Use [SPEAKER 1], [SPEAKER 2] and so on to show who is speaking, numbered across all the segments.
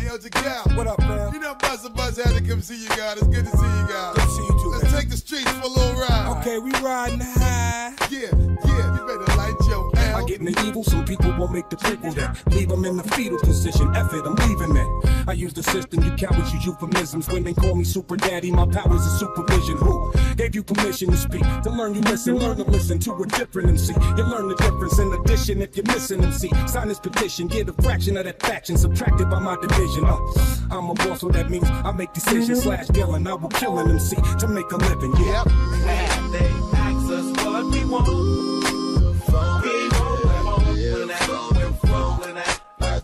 [SPEAKER 1] yo, Jacal.
[SPEAKER 2] What up, man?
[SPEAKER 1] You know Busta Buzz had to come see you guys. It's good to see you guys.
[SPEAKER 2] Good to see you too,
[SPEAKER 1] Let's
[SPEAKER 2] man.
[SPEAKER 1] take the streets for a little ride.
[SPEAKER 2] Okay, we riding high.
[SPEAKER 1] Yeah, you better light your L.
[SPEAKER 2] I get in the evil, some people won't make the prequel then. Leave them in the fetal position. F it, I'm leaving it. I use the system, you cowards use euphemisms. Women call me super daddy, my powers is supervision. Who gave you permission to speak? To learn you listen, learn to listen to a different MC. You learn the difference in addition if you're missing MC. Sign this petition, get a fraction of that faction subtracted by my division. I'm a boss, so that means I make decisions slash villain. I will kill an MC to make a living, yeah.
[SPEAKER 3] And they ask us what we want. We rolling at, rolling at.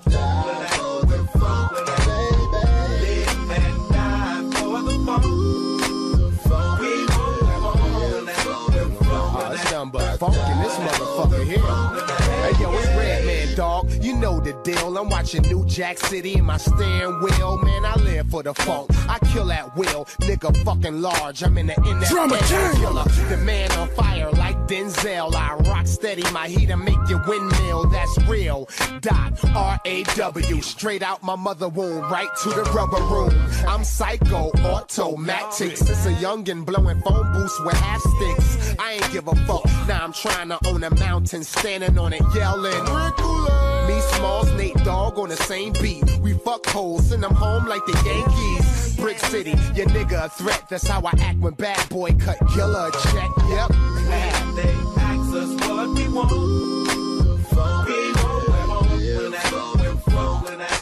[SPEAKER 4] But funk in this motherfucker here. Hey yo, it's Redman, dog. You know the deal. I'm watching New Jack City in my steering wheel. Man, I live for the funk. I kill at will. Nigga fucking large. I'm in the NFL killer. The man on fire like Denzel. I rock steady. My heat and make you windmill. That's real. Doc, R-A-W. Straight out my mother womb. Right to the rubber room. I'm psycho, automatics. It's a youngin' blowing phone booths with half sticks. I ain't give a fuck. Now I'm trying to own a mountain, standing on it, yelling. Me, Smalls, Nate Dogg on the same beat. We fuck hoes, send them home like the Yankees. Brick City, your nigga a threat. That's how I act when bad boy cut killer a check. Yep.
[SPEAKER 3] And they ask us what we want. We rolling at, rolling at.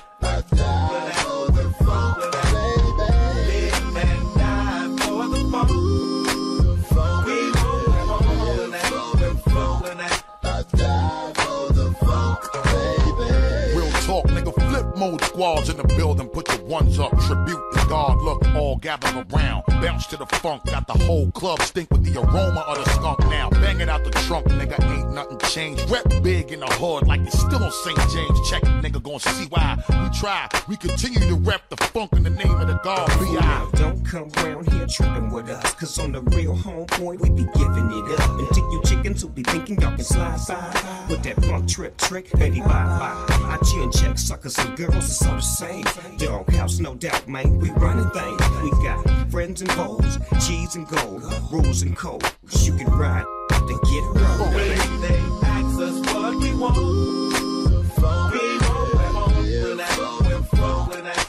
[SPEAKER 5] Mode squads in the building, put your ones up, tribute to God, look, all gather around, bounce to the funk, got the whole club stink with the aroma of the skunk now, banging out the trunk, nigga, ain't nothing changed, rep big in the hood like they still on St. James, check it, nigga, gonna see why, we try, we continue to rep the funk in the name of the God, B.I.
[SPEAKER 6] Don't come round here tripping with us, cause on the real homeboy, we be giving it up, and to you chickens who be thinking y'all can slide with that funk trip trick, baby, bye-bye, I chin check suckers and girls. It's all the same. Doghouse, no doubt, man. We running things. We got friends and foes, cheese and gold, rules and codes. You can ride, then get rolling.
[SPEAKER 3] They ask us what we want. We rolling at, rolling at.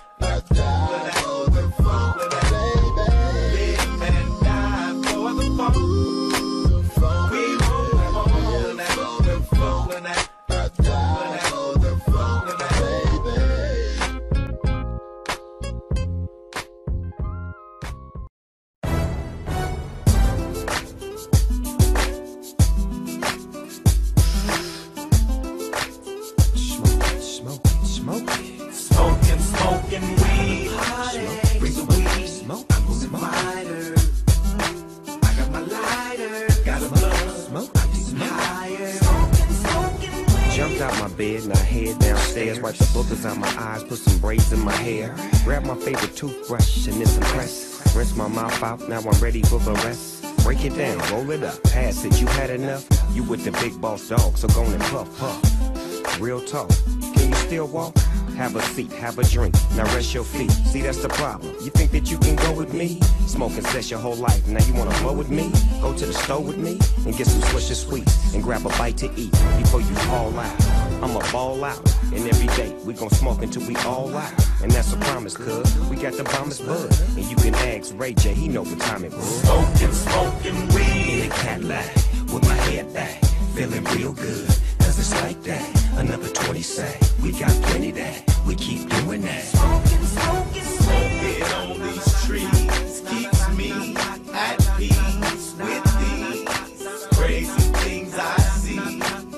[SPEAKER 3] Live and die for the funk. We rolling at, rolling at. Smoking weed, bring the weed, smoke, I'm a lighter. I got my lighter, got a blunt, I'm higher. Smoking weed.
[SPEAKER 7] Jumped out my bed and I head downstairs, wipe the boogers out my eyes, put some braids in my hair, grab my favorite toothbrush and then some press, rinse my mouth out, now I'm ready for the rest. Break it down, roll it up, pass it, you had enough? You with the big boss dog, so go and puff, puff. Real talk, can you still walk? Have a seat, have a drink, now rest your feet. See, that's the problem. You think that you can go with me? Smoking cess your whole life, now you wanna blow with me? Go to the store with me and get some Swisher Sweets and grab a bite to eat before you fall out. I'ma ball out, and every day we gon' smoke until we all out. And that's a promise, cuz we got the bombest bud. And you can ask Ray J, he know what time it was.
[SPEAKER 3] Smoking weed
[SPEAKER 6] in a Cadillac with my head back, feeling real good. Cause it's like that, another 20 say, we got plenty that, we keep doing that.
[SPEAKER 3] Smoking on these trees keeps me at peace with these crazy things I see.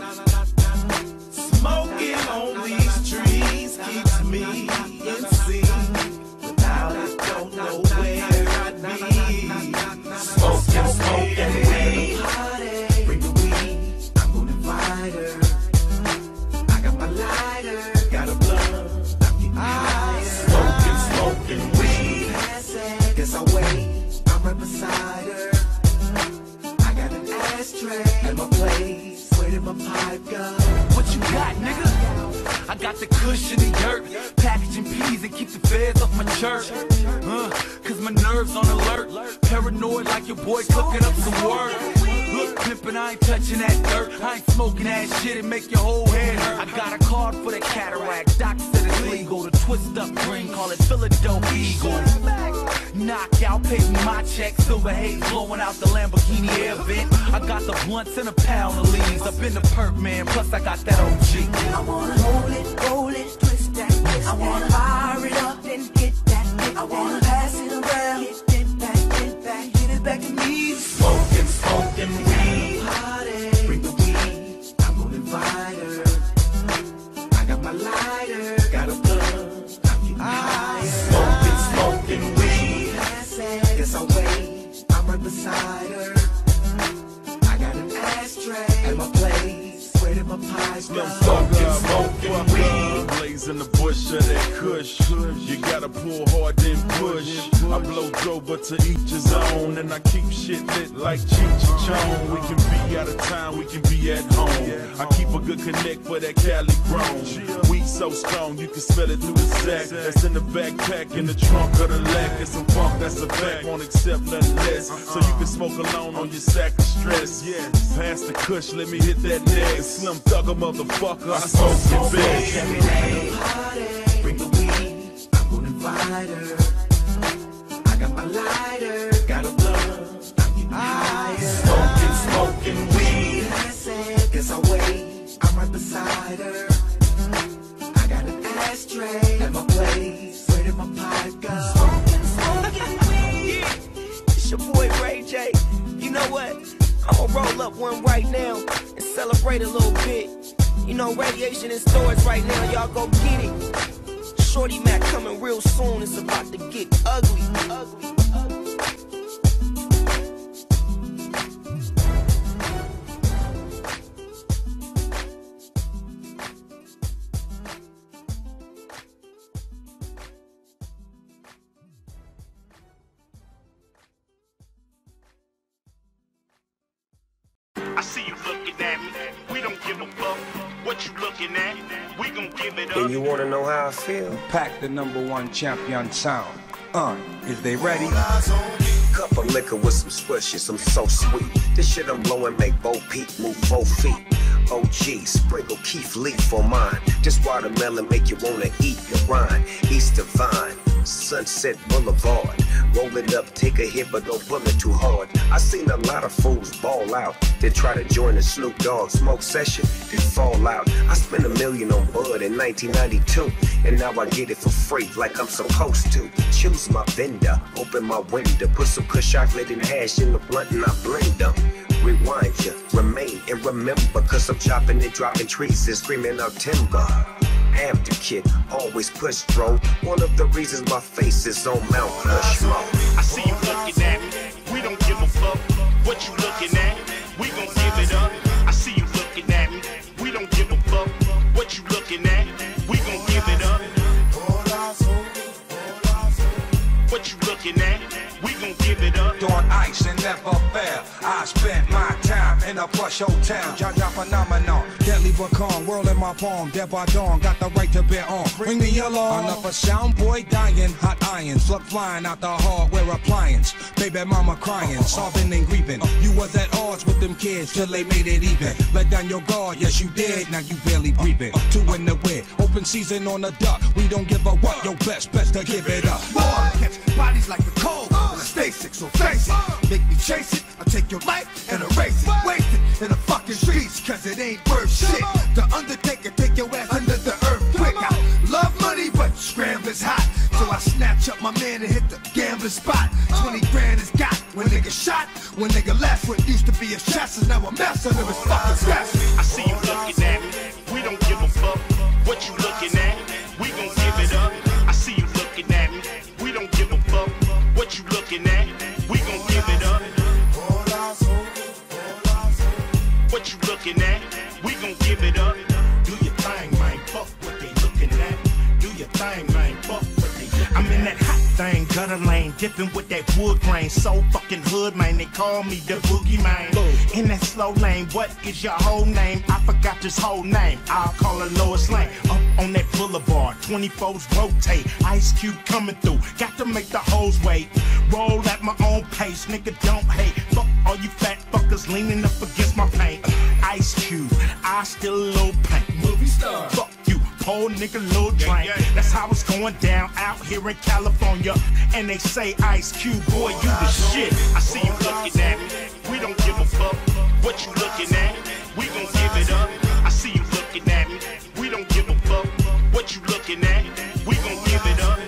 [SPEAKER 3] Smoking on these trees keeps me in sync. Without it, don't know where I'd be. Smoking weed. Bring the weed, I'm gonna invite her. I got my lighter, got a blunt, I'm getting higher. Smoking weed. Guess I'll wait, I'm right beside her. I got an ashtray at my place. Where did my pipe go?
[SPEAKER 8] What you got, nigga? I got the cushion and dirt, packaging peas and keep feds off my church. Cause my nerves on alert. Paranoid like your boy cooking up some work. Look, pimpin', I ain't touching that dirt. I ain't smoking that shit and make your whole head hurt. I got a card for the cataract. Doc said it's legal to twist up green, call it Philadelphia Eagle. Knockout, pay me my check. Silver haze blowing out the Lamborghini air vent. I got the blunts and a pound of leaves. Up in the perk, man. Plus I got that OG.
[SPEAKER 9] I wanna roll it, twist that. I wanna fire it up and get that. I wanna pass it around, get it back, get it back to me.
[SPEAKER 3] Smoking weed, party. Bring the weed, I'm gonna invite her. I got my lighter, got a blunt, I'm getting higher. Smoking weed, guess I'll wait, I'm right beside her. I got an ashtray at my place, where did my pies go? Smoking weed,
[SPEAKER 10] blazing the bush of that kush. You gotta pull hard then push. I blow throw, but to each his own. And I keep shit lit like Cheech and Chong. We can be out of town, we can be at home. I keep a good connect for that Cali grown. We so strong, you can smell it through the sack. That's in the backpack, in the trunk of the lack. It's some funk, that's a fact, won't accept nothing less. So you can smoke alone on your sack of stress. Pass the kush, let me hit that neck. Slim Thugger motherfucker, I smoke it big.
[SPEAKER 3] Bring the weed, I'm gonna invite her. I got my lighter, got a blunt, I'm getting higher. Smoking weed, guess I'll wait, I'm right beside her. I got an ashtray at my place, where did my pipe go?
[SPEAKER 9] Smoking weed.
[SPEAKER 11] It's your boy Ray J. You know what? I'ma roll up one right now and celebrate a little bit. You know, radiation in stores right now, y'all go get it. Shorty Mac coming real soon, it's about to get ugly.
[SPEAKER 12] I see you looking at me. We don't give a fuck what you looking at. We gon' give it up.
[SPEAKER 7] And you wanna know how I feel?
[SPEAKER 2] Pack the #1 champion sound. Is they ready?
[SPEAKER 7] Cup of liquor with some swishes, I'm so sweet. This shit I'm blowing make Bo Peep move 4 feet. OG, sprinkle Keith Leaf on mine. This watermelon make you wanna eat your rind. East Divine, Sunset Boulevard. Roll it up, take a hit, but don't pull it too hard. I seen a lot of fools ball out, then try to join the Snoop Dogg smoke session, then fall out. I spent $1 million on bud in 1992, and now I get it for free like I'm supposed to. Choose my vendor, open my window, put some kush chocolate and hash in the blunt and I blend them. Rewind ya, remain and remember, cause I'm chopping and dropping trees and screaming out timber. Am the kid, always push throw. One of the reasons my face is on Mount Rushmore.
[SPEAKER 12] I see you looking at me. We don't give a fuck what you looking at. We gon' give it up. I see you looking at me. We don't give a fuck what you looking at. We gon' give it up. What you looking at? We gon' give it up.
[SPEAKER 2] On ice and never fail. I spent my time in a plush hotel. Jaja phenomenon, deadly but calm. Whirl in my palm, dead by dawn. Got the right to bear on. Bring me along. Another sound boy dying. Hot irons, slug flying out the hardware appliance. Baby mama crying, sobbing and grieving. You was at odds with them kids till they made it even. Let down your guard, yes you did. Now you barely breathing. 2 in the wind, open season on the duck. We don't give a what. Your best to give it up.
[SPEAKER 13] Catch bodies like the cold. Stay sick, so face it. Make me chase it. I'll take your life and erase it. Waste it in the fucking streets, cause it ain't worth shit. The Undertaker take your ass under the earth quick. I love money, but scrambling's hot. So I snatch up my man and hit the gambling spot. 20 grand is got when nigga shot. When nigga left what used to be his chest is now a mess under his fucking chest.
[SPEAKER 12] I see you looking at me. We don't give a fuck what you looking at. We gon' give it up. I see you looking at me. We don't give a fuck what you looking at. We gon' give it up. What you looking at? We gon' give it up. Do your thing, man. Fuck what they looking at. Do your thing, man. Fuck what they looking at. I'm in that hot thing, gutter lane, dipping with that wood grain. So fucking hood, man, they call me the boogie man. In that slow lane, what is your whole name? I forgot this whole name. I'll call her Lois Lane. Up on that boulevard, 24s rotate. Ice Cube coming through, got to make the hoes wait. Roll at my own pace, nigga, don't hate. Fuck all you fat fuckers leaning up against my paint. Ice Cube, I still a little paint. Movie star. Fuck you, poor nigga, little drink. That's how it's going down out here in California. And they say, Ice Cube, boy, you the shit. I see you looking at me. We don't give a fuck what you looking at. We gon' give it up. I see you looking at me. We don't give a fuck what you looking at. We gon' give it up.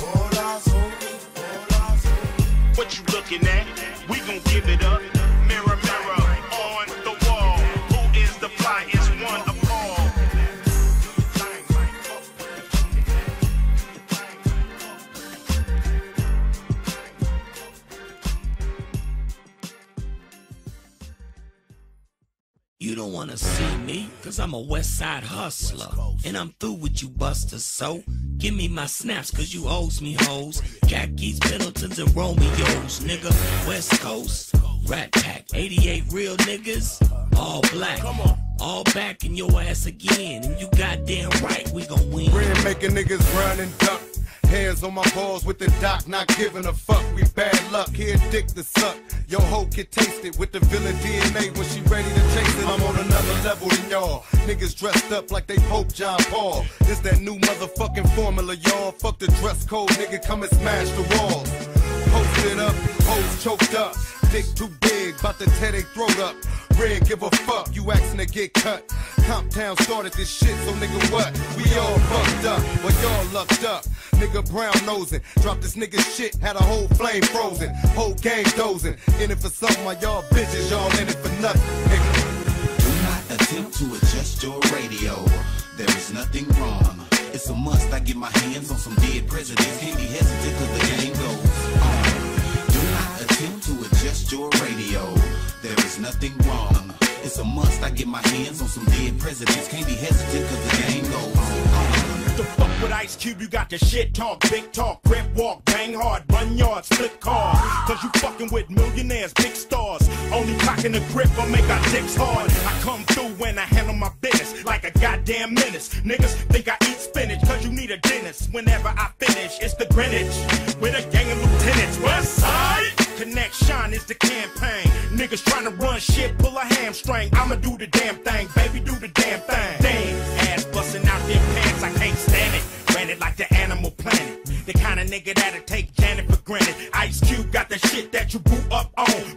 [SPEAKER 12] What you looking at? We gon' give it up. Mirror, mirror on the wall. Who is the flyest one of all?
[SPEAKER 14] You don't wanna see me, cause I'm a West Side hustler. And I'm through with you busters, so give me my snaps, cause you owes me hoes. Khakis, Middletons, and Romeos, nigga. West Coast, Rat Pack, 88 real niggas, all black. All back in your ass again, and you goddamn right we gon' win.
[SPEAKER 15] Red making niggas run and duck. Hands on my balls with the doc, not giving a fuck. We bad luck, here dick to suck. Yo hoe can taste it with the villain DNA when she ready to chase it. I'm on another level than y'all. Niggas dressed up like they Pope John Paul. This that new motherfucking formula, y'all. Fuck the dress code, nigga, come and smash the walls. Posted up, hoes choked up. Dick too big, bout to tear they throat up. Red, give a fuck, you asking to get cut. Comptown started this shit, so nigga what? We all fucked up, but y'all lucked up. Nigga brown nosing, dropped this nigga shit, had a whole flame frozen. Whole game dozing, in it for something while y'all bitches, y'all in it for nothing, nigga.
[SPEAKER 16] Do not attempt to adjust your radio. There is nothing wrong. It's a must, I get my hands on some dead presidents. Can't be hesitant cause the game goes on. Do not attempt to adjust your radio. There is nothing wrong. It's a must, I get my hands on some dead presidents. Can't be hesitant cause the game goes on.
[SPEAKER 12] The fuck with Ice Cube, you got the shit talk, big talk, grip walk, bang hard, run yards, flip cars. Cause you fucking with millionaires, big stars. Only cocking the grip will make our dicks hard. I come through when I handle my business like a goddamn menace. Niggas think I eat spinach cause you need a dentist. Whenever I finish, it's the Greenwich with a gang of lieutenants. West Side Connection is the campaign. Niggas trying to run shit, pull a hamstring. I'ma do the damn thing, baby, do the damn thing. Damn, ass busting out their pants, I can't stand it. Ran it like the Animal Planet. The kind of nigga that'll take Janet for granted. Ice Cube got the shit that you blew up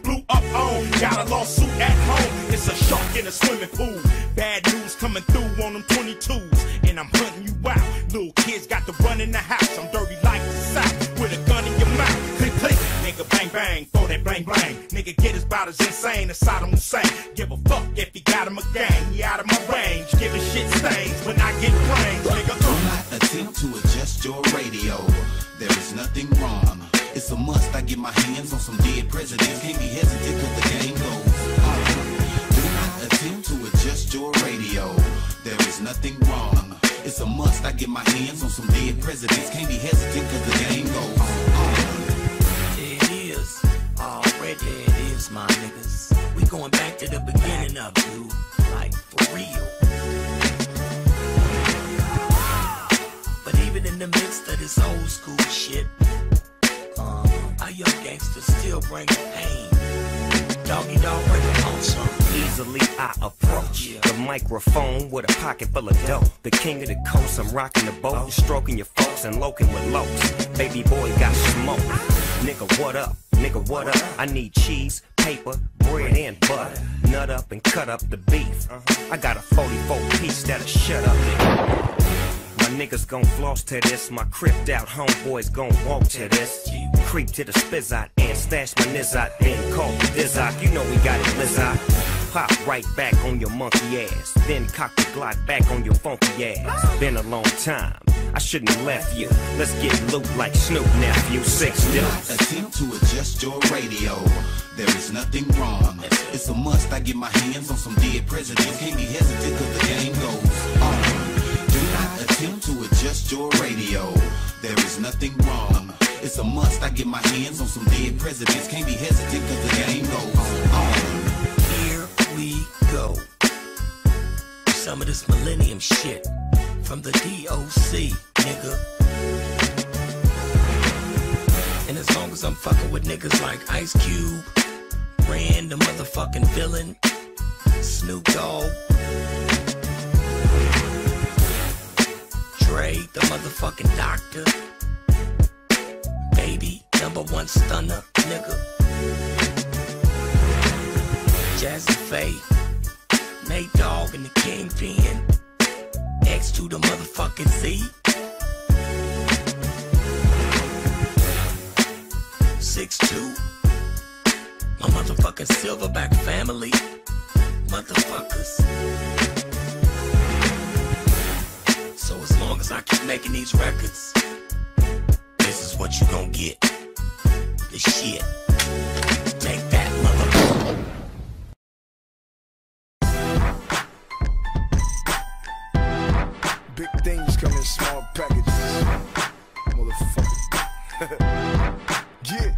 [SPEAKER 12] on. Got a lawsuit at home. It's a shark in a swimming pool. Bad news coming through on them 22s. And I'm hunting you out. Little kids got to run in the house. I'm dirty like the South. With a gun in your mouth. Click, click. Nigga bang, bang. Throw that bang, bang. Nigga get his bout as insane as Saddam Hussein. Give a fuck if he got him a gang. He out of my range. Giving shit stains when I get brains. Nigga,
[SPEAKER 16] do not attempt to adjust your radio. There is nothing wrong. It's a must, I get my hands on some dead presidents. Can't be hesitant cause the game goes on. Do not attempt to adjust your radio. There is nothing wrong. It's a must, I get my hands on some dead presidents. Can't be hesitant cause the game goes on.
[SPEAKER 14] It is, already it is, my niggas. We going back to the beginning of you, like for real. But even in the midst of this old school shit, our young gangsters still bring pain. Doggy dog breaking on some.
[SPEAKER 7] Easily I approach the microphone with a pocket full of dough. The king of the coast, I'm rocking the boat, stroking your folks and loking with locs. Baby boy got smoke. Nigga, what up? Nigga, what up? I need cheese, paper, bread, and butter. Nut up and cut up the beef. I got a 44 piece that'll shut up, nigga. My niggas gon' floss to this, my cripped out homeboys gon' walk to this. Creep to the spizzot and stash my nizzot, then call the dizzot. You know we got it, lizzot. Pop right back on your monkey ass, then cock the Glock back on your funky ass. Been a long time, I shouldn't have left you. Let's get loot like Snoop, nephew. 6
[SPEAKER 16] Do not attempt to adjust your radio. There is nothing wrong. It's a must, I get my hands on some dead presidents. Can't be hesitant cause the game goes on. Do not attempt to adjust your radio. There is nothing wrong. It's a must, I get my hands on some dead presidents. Can't be hesitant cause the game goes on.
[SPEAKER 14] Here we go. Some of this millennium shit from the DOC, nigga. And as long as I'm fucking with niggas like Ice Cube, Ran, the motherfucking villain, Snoop Dogg, Dre, the motherfucking doctor, Baby, #1 stunner, nigga, Jazzy Faye, Nate Dogg and the Kingpin, X to the motherfucking Z, 6'2", my motherfucking Silverback family, motherfuckers. So as long as I keep making these records, this is what you gon' get. The shit. Take that, motherfucker.
[SPEAKER 17] Big things come in small packages, motherfucker. Yeah.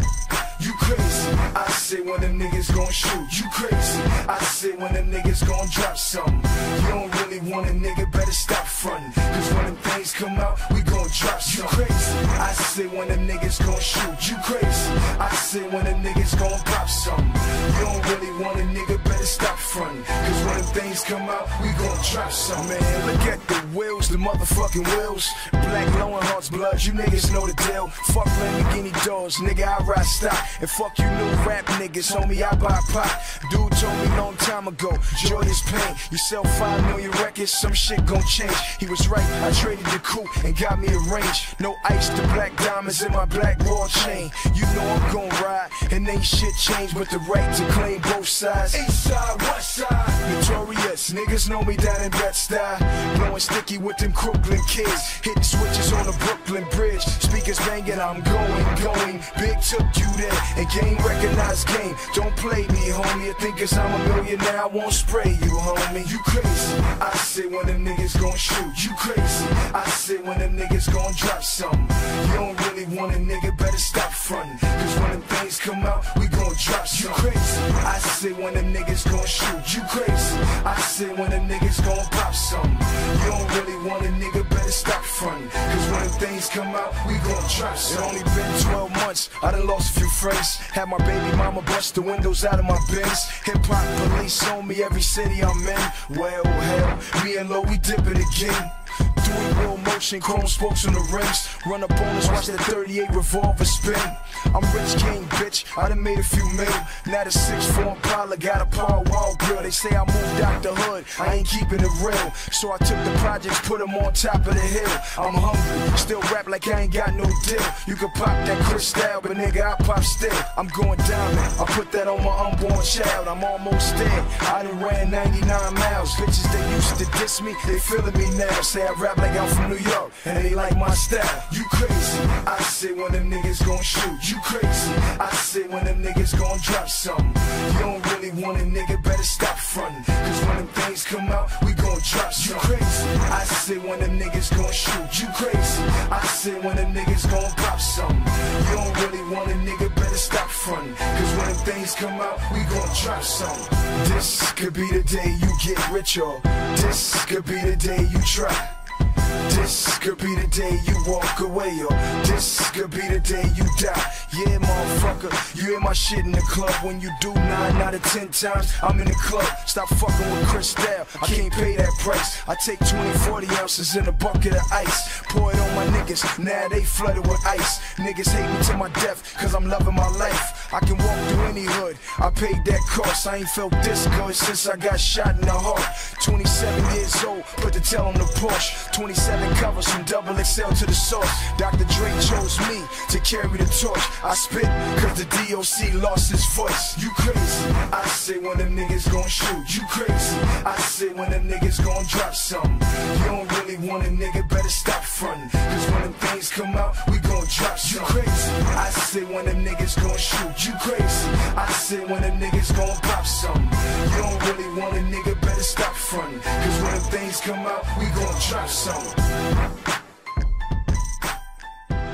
[SPEAKER 17] You crazy, I say when them niggas gon' shoot. You crazy, I say when them niggas gon' drop something. You don't really want a nigga, better stop frontin'. Cause when them things come out, we gon' drop something. You crazy, I say when them niggas gon' shoot. You crazy, I say when them niggas gon' pop something. You don't really want a nigga, better stop frontin'. Cause when them things come out, we gon' drop something. Man, look at the wheels, the motherfucking wheels. Black Lowen Hearts blood, you niggas know the deal. Fuck Lamborghini doors, nigga, I ride stock. And fuck you new rap niggas, homie, I buy pot. Dude told me long time ago, joy is pain. You sell 5 million records, some shit gon' change. He was right, I traded the coupe and got me a range. No ice to black diamonds in my black raw chain. You know I'm gon' ride, and ain't shit changed but the right to claim both sides. East side, west side, notorious, niggas know me down in Bed-Stuy. Blowing sticky with them Crooklyn kids, hitting switches on the Brooklyn Bridge. Speakers banging, I'm going. Big took you there, and game recognized game. Don't play me, homie. You think cause I'm a millionaire, I won't spray you, homie. You crazy, I say when them niggas gon' shoot. You crazy, I say when them niggas gon' drop something. You don't really want a nigga, better stop frontin'. Cause when them things come out, we gon' drop something. You crazy, I say when them niggas gon' shoot. You crazy, I say when them niggas gon' pop something. You don't really want a nigga, better stop frontin'. Cause when them things come out, we gon' drop something. It only been 12 months, I done lost a few friends. Had my baby mama bust the windows out of my Benz. Hip-hop police on me every city I'm in. Well, hell, me and Lo, we dip it again. Doing real motion, chrome spokes on the rims. Run up on us, watch that 38 revolver spin. I'm rich king, bitch, I done made a few mil. Now the 6'4" Impala got a Paul Wall grill. They say I moved out the hood, I ain't keeping it real. So I took the projects, put them on top of the hill. I'm hungry, still rap like I ain't got no deal. You can pop that Cristal, but nigga, I pop still. I'm going diamond, I put that on my unborn child. I'm almost dead, I done ran 99 miles. Bitches that used to diss me, they feeling me now. Say I rap like I'm from New York, and they like my style. You crazy, I say when them niggas gon' shoot. You crazy, I say when them niggas gon' drop something. You don't really want a nigga, better stop frontin'. Cause when them things come out, we gon' drop something. You crazy, I say when them niggas gon' shoot. You crazy, I say when them niggas gon' pop something. You don't really want a nigga, better stop frontin'. Cause when them things come out, we gon' drop something. This could be the day you get rich, or this could be the day you try. This could be the day you walk away, or this could be the day you die. Yeah, motherfucker, you hear my shit in the club. When you do 9 out of 10 times, I'm in the club. Stop fucking with Cristal, I can't pay that price. I take 20-40 ounces in a bucket of ice, pour it on my niggas, now they flooded with ice. Niggas hate me to my death, cause I'm loving my life. I can walk through any hood, I paid that cost. I ain't felt this good since I got shot in the heart. 27 years old, put the tail on the Porsche. 27 covers from XXL to the source. Dr. Dre chose me to carry the torch. I spit cause the DOC lost his voice. You crazy, I say when them niggas gon' shoot. You crazy, I say when them niggas gon' drop something. You don't really want a nigga, better stop frontin'. Cause when them things come out, we gon' drop something. You crazy, I say when them niggas gon' shoot. You crazy, I say when them niggas gon' pop something. You don't really want a nigga, better stop frontin'. Cause when them things come out, we gon' drop something.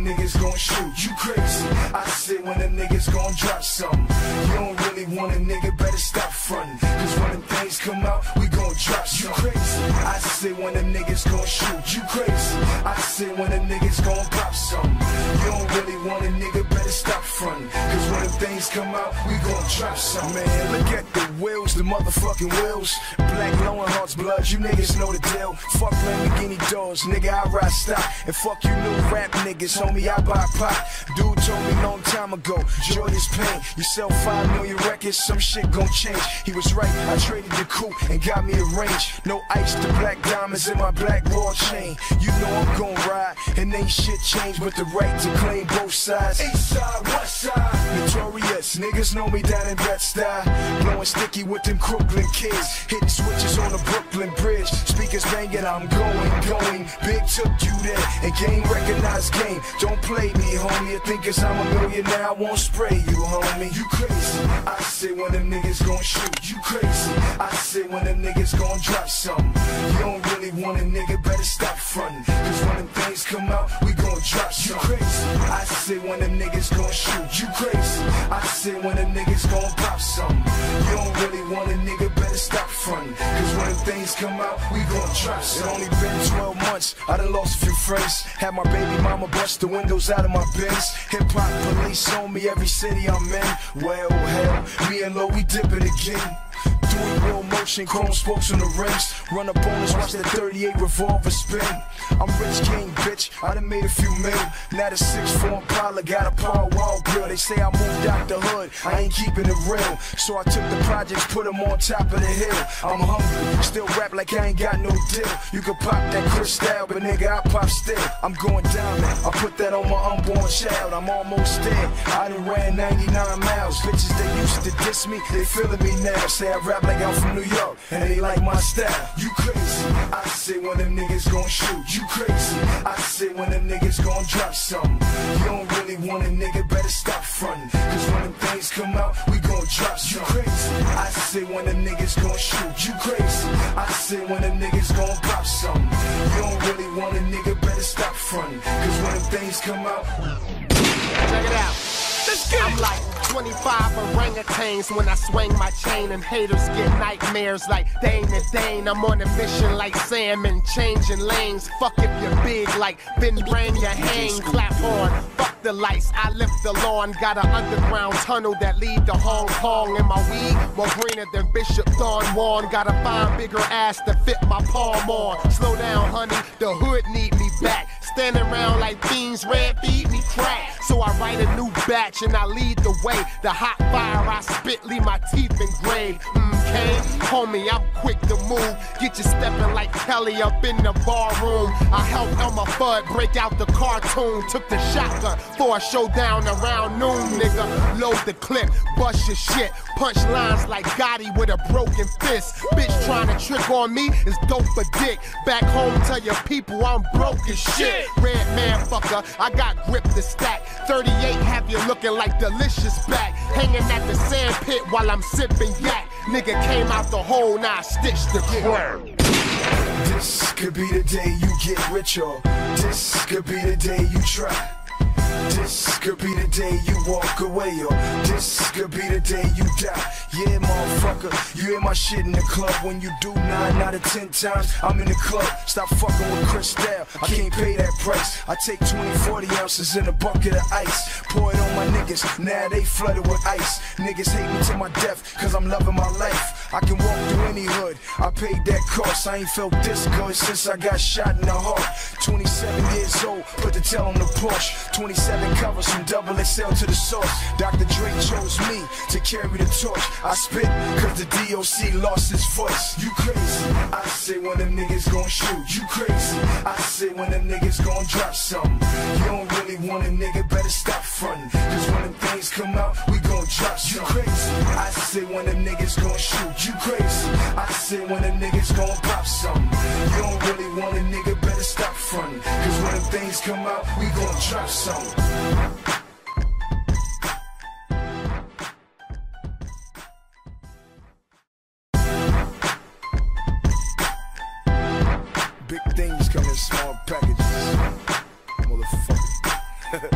[SPEAKER 17] niggas gon' shoot. You crazy. I said when them niggas gon' drop something. You don't really want a nigga, better stop frontin'. Cause when them things come out, we gon' drop something. You crazy. I said when them niggas gon' shoot. You crazy. I said when them niggas gon' pop something. You don't really want a nigga, better stop frontin'. Cause when them things come out, we gon' drop something. Man, look at the wheels, the motherfucking wheels. Black glowing hearts, blood, you niggas know the deal. Fuck Lamborghini doors, nigga, I ride stock. And fuck you new rap niggas, homie, I buy pot. Dude told me long time ago, joy is pain. You sell 5 million records, some shit gon' change. He was right, I traded the coupe and got me a range. No ice to black diamonds in my black raw chain. You know I'm gon' ride, and ain't shit changed but the right to claim both sides. East side, west side, notorious, niggas know me down in Bed-Stuy. Blowing sticky with them Crooklyn kids, hitting switches on the Brooklyn Bridge. Speakers banging, I'm going. Big took you there, and game recognized game. Don't play me, homie. You think cause I'm a millionaire, I won't spray you, homie. You crazy. I say when them niggas gon' shoot. You crazy. I say when them niggas gon' drop something. You don't really want a nigga, better stop frontin'. Cause when them things come out, we gon' drop something. You crazy. I say when them niggas gon' shoot. You crazy. I say when them niggas gon' pop something. You don't really want a nigga, better stop frontin'. Cause when them things come out, we gon' drop something. It only been 12 months, I done lost a few friends. Had my baby mama bust the windows out of my Benz. Hip-hop police on me every city I'm in. Well, hell, me and Lo, we dipping again. Doing real motion, chrome spokes on the rims. Run up on us, watch that 38 revolver spin. I'm rich king, bitch, I done made a few mil. Now the 6'4" Impala got a power wall grill. They say I moved out the hood, I ain't keeping it real. So I took the projects, put them on top of the hill. I'm hungry, still rap like I ain't got no deal. You can pop that crystal, but nigga, I pop still. I'm going down there, I put that on my unborn child. I'm almost dead, I done ran 99 miles. Bitches that used to diss me, they feeling me now. Say I rap like I'm from New York, and they like my style. You crazy. I say when them niggas gon' shoot. You crazy. I say when them niggas gon' drop something. You don't really want a nigga, better stop frontin'. Cause when them things come out, we gon' drop something. You crazy. I say when them niggas gon' shoot. You crazy. I say when them niggas gon' pop something. You don't really want a nigga, better stop frontin'. Cause when them things come out.
[SPEAKER 4] Check it out. I'm like 25 orangutans when I swing my chain, and haters get nightmares like Dane and Dane. I'm on a mission like salmon, changing lanes. Fuck if you're big like Ben Brain, you hang. Clap on, fuck the lights, I lift the lawn. Got an underground tunnel that lead to Hong Kong. And my weed more greener than Bishop Don Juan. Gotta find bigger ass to fit my palm on. Slow down, honey, the hood need me back. Standing around like fiends, red feed me crack. So I write a new batch and I lead the way. The hot fire I spit, leave my teeth engraved. Okay, homie, I'm quick to move. Get you stepping like Kelly up in the bar room. I helped Elmer Fudd break out the cartoon. Took the shotgun for a showdown around noon, nigga. Load the clip, bust your shit. Punch lines like Gotti with a broken fist. Bitch trying to trick on me is dope for dick. Back home, tell your people I'm broke as shit. Red man fucker, I got grip to stack. 38 have you looking like Delicious back. Hanging at the sand pit while I'm sipping yak. Nigga came out the hole, now I stitched the crack.
[SPEAKER 17] This could be the day you get rich, or this could be the day you try. This could be the day you walk away, or this could be the day you die. Yeah, motherfucker, you hear my shit in the club. When you do 9 out of 10 times, I'm in the club. Stop fucking with Cristal, I can't pay that price. I take 20-40 ounces in a bucket of ice. Pour it on my niggas, now they flooded with ice. Niggas hate me to my death, cause I'm loving my life. I can walk through any hood, I paid that cost. I ain't felt this good since I got shot in the heart. 27 years old, put the tail on the Porsche. 27 covers from double XL to the source. Dr. Dre chose me to carry the torch. I spit cause the DOC lost his voice. You crazy. I say when them niggas gon' shoot. You crazy. I say when them niggas gon' drop something. You don't really want a nigga, better stop frontin'. Cause when them things come out, we gon' drop something. You crazy. I say when them niggas gon' shoot. You crazy. I say when them niggas gon' pop something. You don't really want a nigga, better stop frontin'. Cause when them things come out, we gon' drop something. Big things come in small packages, motherfucker.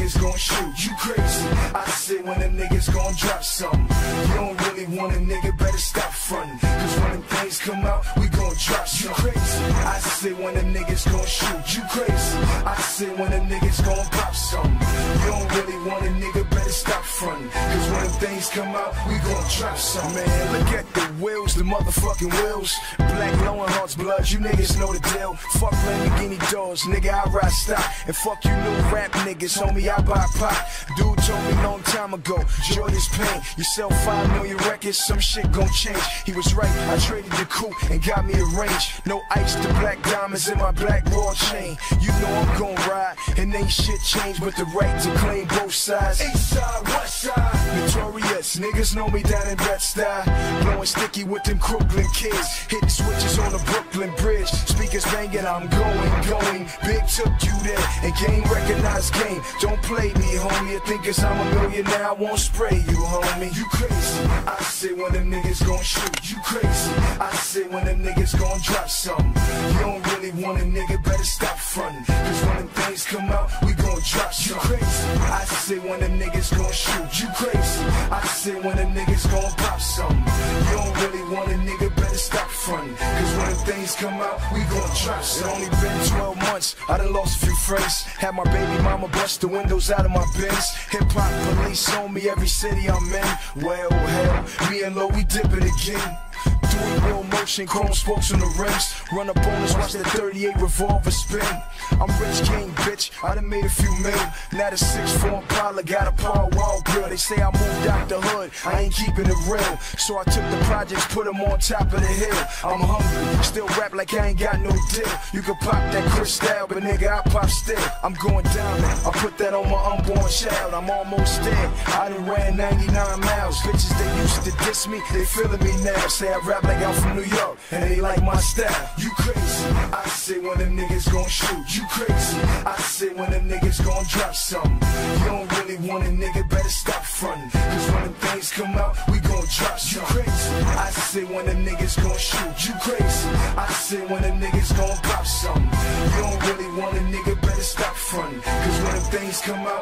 [SPEAKER 17] niggas gon' shoot. You crazy. I say when them niggas gon' drop something. You don't really want a nigga, better stop frontin'. Cause when them things come out, we gon' drop something. You crazy. I say when them niggas gon' shoot. You crazy. I say when them niggas gon' pop something. You don't really want a nigga, better stop frontin'. Cause when them things come out, we gon' drop something. Man, look at the wheels, the motherfucking wheels. Black Lowen Hearts blood, you niggas know the deal. Fuck Lamborghini doors, nigga, I ride stock. And fuck you new rap niggas, homie, I buy pot. Dude told me long time ago, joy is pain. You sell 5 million records, some shit gon' change. He was right, I traded the coupe and got me a range. No ice to black diamonds in my black raw chain. You know I'm gon' ride, and ain't shit changed but the right to claim both sides. East side, west side, notorious, niggas know me down in Bed-Stuy. Blowing sticky with them Crooklyn kids, hitting switches on the Brooklyn Bridge. Speakers banging, I'm going. Big took you there, and game recognized game. Don't play me, homie. You think cause I'm a millionaire, I won't spray you, homie. You crazy. I say when them niggas gon' shoot. You crazy. I say when them niggas gon' drop something. You don't really want a nigga, better stop frontin'. Cause when them things come out, we gon' drop something. You crazy. I say when them niggas gon' shoot. You crazy. I say when them niggas gon' pop something. You don't really want a nigga, better stop frontin'. Cause when them things come out, we gon' drop something. It only been 12 months, I done lost a few friends. Had my baby mama bust the windows out of my Benz. Hip-hop police on me every city I'm in. Well, hell, me and Lo, we dip it again. Doing real motion, chrome spokes on the rims. Run up on us, watch that 38 revolver spin. I'm rich king, bitch, I done made a few mil. Now the 6'4" Impala got a Paul Wall grill. They say I moved out the hood, I ain't keeping it real. So I took the projects, put them on top of the hill. I'm hungry, still rap like I ain't got no deal. You can pop that crystal, but nigga, I pop still. I'm going down there, I put that on my unborn child. I'm almost dead, I done ran 99 miles. Bitches that used to diss me, they feeling me now. Say I rap like I'm from New York, and they like my style. You crazy. I say when them niggas gon' shoot. You crazy. I say when them niggas gon' drop something. You don't really want a nigga, better stop frontin'. Cause when them things come out, we gon' drop something. You crazy. I say when them niggas gon' shoot. You crazy. I say when them niggas gon' pop something. You don't really want a nigga, better stop frontin'. Cause when them things come out.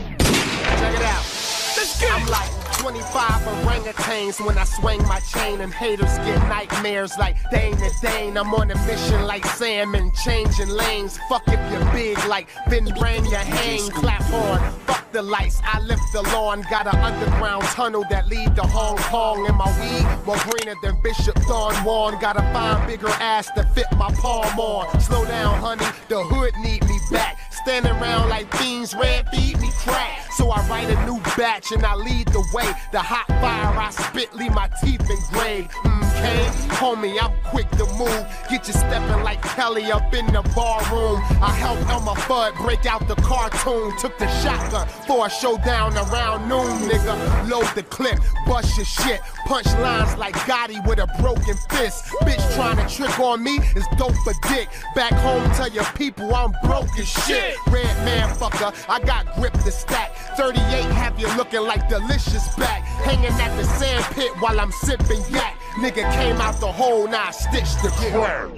[SPEAKER 4] Check it out. I'm like 25 orangutans when I swing my chain, and haters get nightmares like Dane and Dane. I'm on a mission like salmon, changing lanes. Fuck if you're big like Ben Rain, you hang. Clap hard, fuck the lights, I lift the lawn. Got an underground tunnel that lead to Hong Kong. And my weed more greener than Bishop Don Juan. Gotta find bigger ass to fit my palm on. Slow down, honey, the hood need me back. Standing around like fiends, red feed me crack. So I write a new batch and I lead the way. The hot fire I spit, leave my teeth engraved. Okay, homie, I'm quick to move. Get you stepping like Kelly up in the bar room. I helped Elmer Fudd break out the cartoon. Took the shotgun for a showdown around noon, nigga. Load the clip, bust your shit. Punch lines like Gotti with a broken fist. Bitch trying to trick on me is dope for dick. Back home, tell your people I'm broke as shit. Red man fucker, I got grip to stack. 38 have you looking like Delicious back. Hanging at the sand pit while I'm sipping yak. Nigga came out the hole, now I stitched the crack.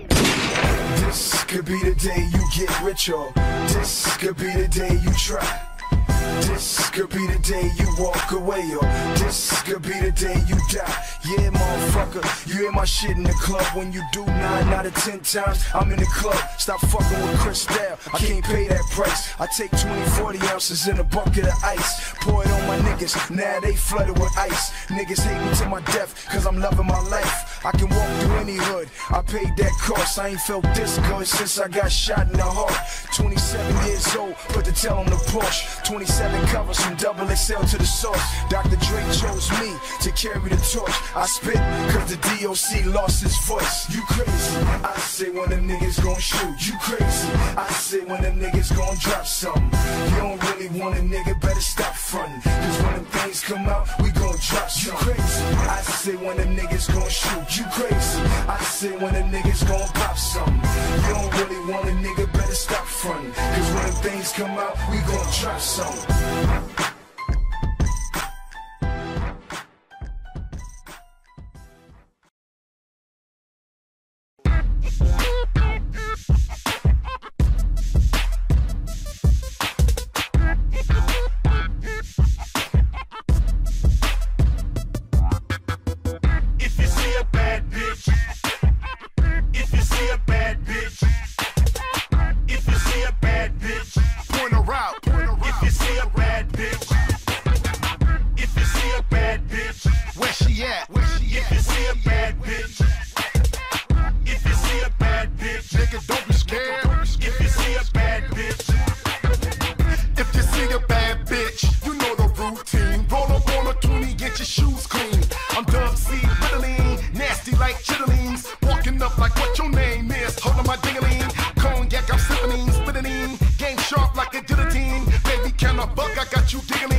[SPEAKER 17] This could be the day you get rich, or this could be the day you try. This could be the day you walk away, or this could be the day you die. Yeah, motherfucker, you hear my shit in the club. When you do 9 out of 10 times, I'm in the club. Stop fucking with Cristal, I can't pay that price. I take 20, 40 ounces in a bucket of ice. Pour it on my niggas, now they flooded with ice. Niggas hate me to my death, cause I'm loving my life. I can walk through any hood, I paid that cost. I ain't felt this good since I got shot in the heart. 27 years old, put the tail on the Porsche. 27 covers from double XL to the source. Dr. Dre chose me to carry the torch. I spit cause the DOC lost his voice. You crazy. I say when them niggas gon' shoot. You crazy. I say when them niggas gon' drop something. You don't really want a nigga, better stop frontin'. Cause when them things come out, we gon' drop something. You crazy. I say when them niggas gon' shoot. You crazy. I say when them niggas gon' pop something. You don't really want a nigga, better stop frontin'. Cause when them things come out, we gon' drop something.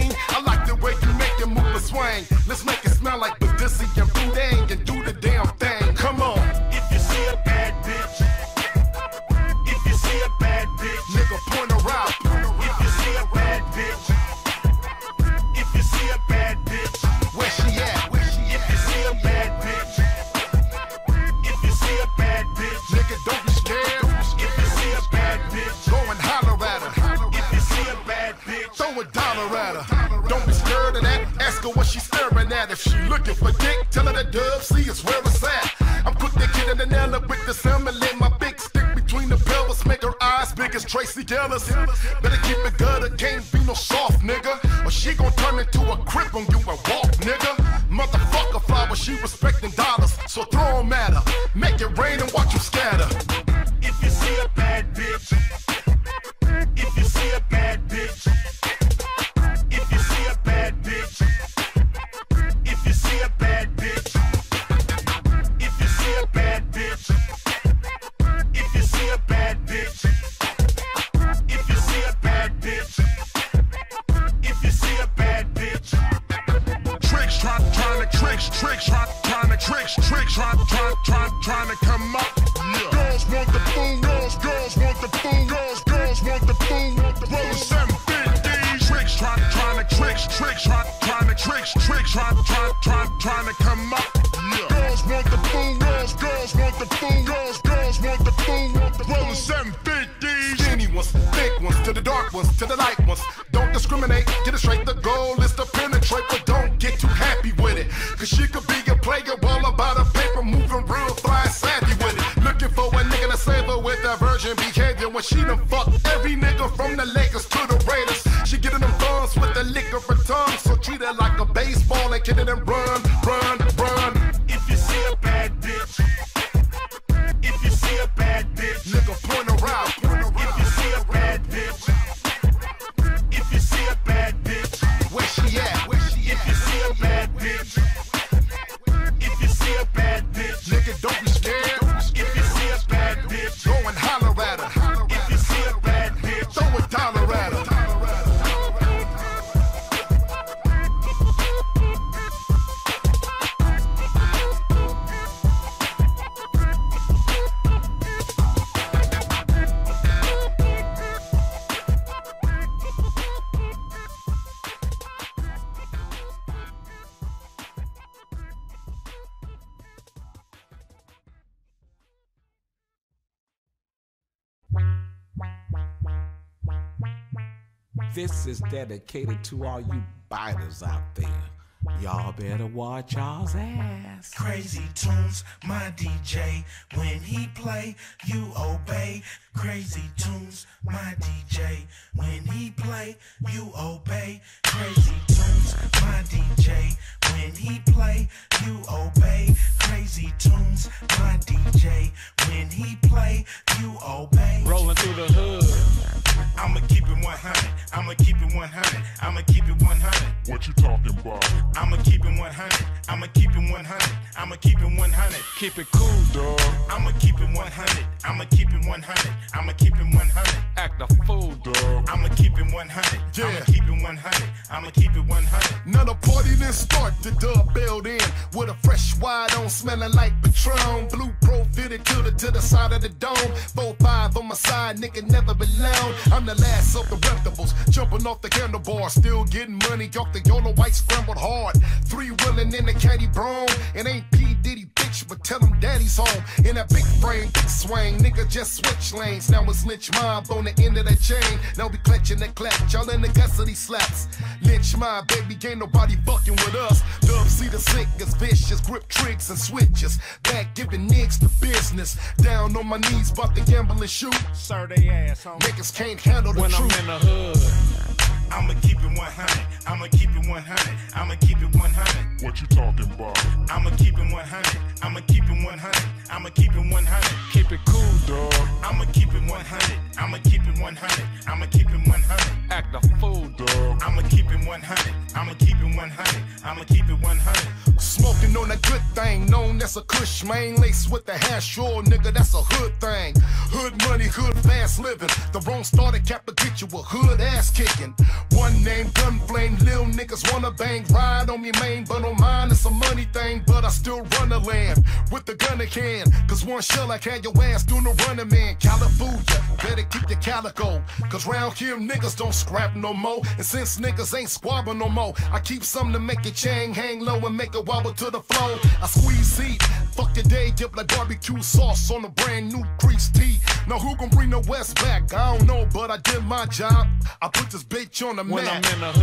[SPEAKER 15] thing. I like the way you make it move and swing. Let's make it smell like Badissi and Boudin and do the damn thing. Come on.
[SPEAKER 12] If you see a bad bitch, if you see a bad bitch,
[SPEAKER 15] nigga, point her out.
[SPEAKER 12] If you see a bad bitch, if you see a bad bitch,
[SPEAKER 15] where she at? Where she at?
[SPEAKER 12] If you see a bad bitch, if you see a bad bitch,
[SPEAKER 15] nigga, don't be scared.
[SPEAKER 12] If you see a bad bitch,
[SPEAKER 15] go and holler at her.
[SPEAKER 12] If you see a bad bitch,
[SPEAKER 15] throw $1 at her. Don't be scared of that. Ask her what she's staring at. If she looking for dick, tell her the dub, see it's where it's at. I'm quick to get in the nail up with the salmon, let my big stick between the pelvis, make her eyes big as Tracy Ellis. Better keep it gutter, can't be no soft nigga, or she gon' turn into a crip on you and walk, nigga. Motherfucker fly, but she respecting dollars, so throw 'em at her, make it rain and watch you scatter.
[SPEAKER 12] if you see a bad bitch, if you see a bad bitch, if you see a bad bitch, if you see a bad bitch, if you see a bad bitch, if you see a bad bitch, if you see a bad bitch, if you see a bad bitch.
[SPEAKER 10] Tricks, trying to come up. Yeah. Girls want the food, girls want the food, girls want the food. Roll 750. Tricks, trying to come up. Yeah. Girls want the food, girls want the food, girls want the food. Roll 750.
[SPEAKER 15] Skinny ones, thick ones, to the dark ones, to the light ones. Don't discriminate, get it straight. The goal is to penetrate, but don't get too happy with it. Cause she could be a player, all about a paper, moving real fly, savvy with it. Looking for a nigga to save her with that virgin behavior. When she done fucked every nigga from the Lakers to the Raiders. She getting them thumbs with the lick of her tongue, so treat her like a baseball and get it and run.
[SPEAKER 12] If you see a bad bitch, if you see a bad bitch,
[SPEAKER 15] nigga, point her out.
[SPEAKER 12] If you see a bad bitch, if you see a bad bitch,
[SPEAKER 15] where she at?
[SPEAKER 12] If you see a bad bitch, if you see a bad bitch,
[SPEAKER 15] nigga, don't be scared.
[SPEAKER 12] If you see a bad bitch,
[SPEAKER 15] go and holler at her.
[SPEAKER 12] If you see a bad bitch,
[SPEAKER 15] throw $1 at her.
[SPEAKER 18] This is dedicated to all you biters out there. Y'all better watch y'all's ass.
[SPEAKER 3] Crazy tunes, my DJ. When he play, you obey. Crazy tunes, my DJ. When he play, you obey. Crazy tunes, my DJ. When he play, you obey. Crazy tunes, my DJ. When he play, you obey.
[SPEAKER 18] Rolling through the hood.
[SPEAKER 12] I'ma keep it 100. I'ma keep it 100. I'ma keep it 100.
[SPEAKER 10] What you talking about?
[SPEAKER 12] I'ma keep it 100. I'ma keep it 100. I'ma keep it 100.
[SPEAKER 18] Keep it cool, dog.
[SPEAKER 12] I'ma keep it 100. I'ma keep it 100. I'ma keep it 100.
[SPEAKER 18] Act a fool, dog.
[SPEAKER 12] I'ma keep it 100.
[SPEAKER 15] Yeah.
[SPEAKER 12] I'ma keep it 100. I'ma keep it 100.
[SPEAKER 15] Another party then start, the dub build in with a fresh wide on, smelling like Patron. Blue Pro fitted to the side of the dome. 4-5 on my side, nigga never been loud. I'm the last of the reptables, jumping off the handlebar, still getting money off the yellow white scrambled hard. 3-wheeling in the caddy brown, and ain't P Diddy bitch, but tell him daddy's home. In that big frame, big swing, nigga just switch lanes. Now it's Lynch Mob on the end of that chain. Now we clutching that clutch, y'all in the guts of these slaps. Lynch Mob, baby, ain't nobody fucking with us. Dub see the sick as vicious, grip tricks and switches. Back giving niggas the business. Down on my knees, about to gamble and shoot.
[SPEAKER 18] Sir, they ass, homie.
[SPEAKER 15] Niggas can't handle the
[SPEAKER 18] when
[SPEAKER 15] truth.
[SPEAKER 18] I'm in the hood.
[SPEAKER 12] I'ma keep it 100. I'ma keep it 100. I'ma keep it 100.
[SPEAKER 10] What you talking about?
[SPEAKER 12] I'ma keep it 100. I'ma keep it 100. I'ma keep it 100.
[SPEAKER 18] Keep it cool, dog.
[SPEAKER 12] I'ma keep it 100. I'ma keep it 100. I'ma keep it 100.
[SPEAKER 18] Act a fool, dog.
[SPEAKER 12] I'ma keep it 100. I'ma keep it 100. I'ma keep it 100.
[SPEAKER 15] Smoking on a good thing, known as a kush, main lace with the hash, sure nigga, that's a hood thing. Hood money, hood fast living. The wrong starter cap to get you a hood ass kicking. One name, gun flame, lil niggas wanna bang. Ride on me, main, but on mine it's a money thing. But I still run the land with the gun in hand. Cause one shell I had your ass doing the running man. California, better keep your calico. Cause round here niggas don't scrap no more. And since niggas ain't squabbling no more, I keep something to make your chain hang low and make it wobble to the floor. I squeeze heat, fuck your day, dip like barbecue sauce on a brand new crease tea. Now who gon' bring the West back? I don't know, but I did my job. I put this bitch on the map.
[SPEAKER 10] When I'm in the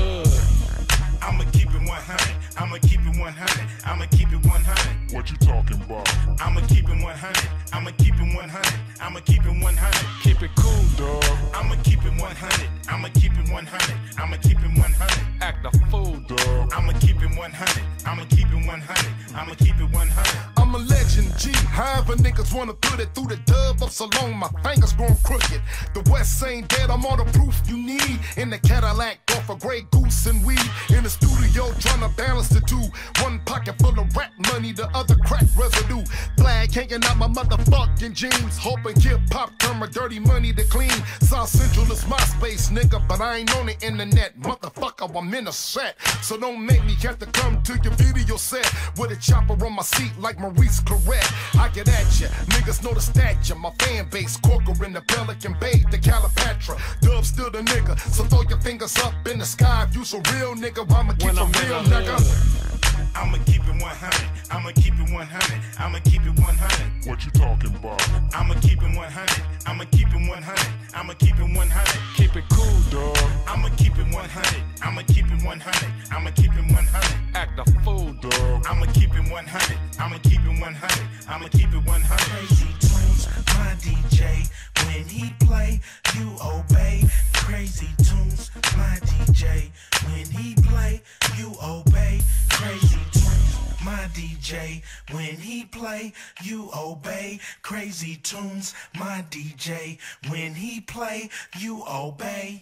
[SPEAKER 10] hood,
[SPEAKER 12] I'ma keep it 100. I'ma keep it 100. I'ma keep it 100.
[SPEAKER 10] what you talking about?
[SPEAKER 12] I'ma keep it 100. I'ma keep it 100. I'ma keep it 100.
[SPEAKER 10] Keep it cool, dog.
[SPEAKER 12] I'ma keep it 100. I'ma keep it 100. I'ma keep it 100.
[SPEAKER 10] Act a fool, dog.
[SPEAKER 12] I'ma keep it 100. I'ma keep it 100. I'ma keep it 100.
[SPEAKER 15] I'm a legend, G. However niggas wanna put it through the dub up so long my fingers grown crooked. The West ain't dead, I'm all the proof you need. In the Cadillac, off a Grey Goose and weed. In the studio, trying to balance the two. One pocket full of rap money, the other crack residue. Flag hanging out my motherfucking jeans. Hoping hip hop turn my dirty money to clean. South Central is my space, nigga, but I ain't on the internet. Motherfucker, I'm in a set. So don't make me have to come to your video set with a chopper on my seat like Maurice Claret. I get at ya, niggas know the stature. My fan base, Corker in the Pelican Bay, the Calipatra. Dub still the nigga, so throw your fingers up in the sky if you's a real nigga. I'ma keep it real, nigga.
[SPEAKER 12] I'ma keep it 100. I'ma keep it 100. I'ma keep it 100.
[SPEAKER 10] What you talking about?
[SPEAKER 12] I'ma keep it 100. I'ma keep it 100. I'ma keep it 100.
[SPEAKER 10] Keep it cool, dog.
[SPEAKER 12] I'ma keep it 100. I'ma keep it 100. I'ma keep it 100.
[SPEAKER 10] Act a fool, dog.
[SPEAKER 12] I'ma keep it 100. I'ma keep it 100. I'ma keep it 100. Crazy tunes, my DJ. When he play, you obey. Crazy tunes, my DJ. When he play, you obey. Crazy tunes, my DJ. When he play, you obey. Crazy tunes, my DJ. When he play, you obey.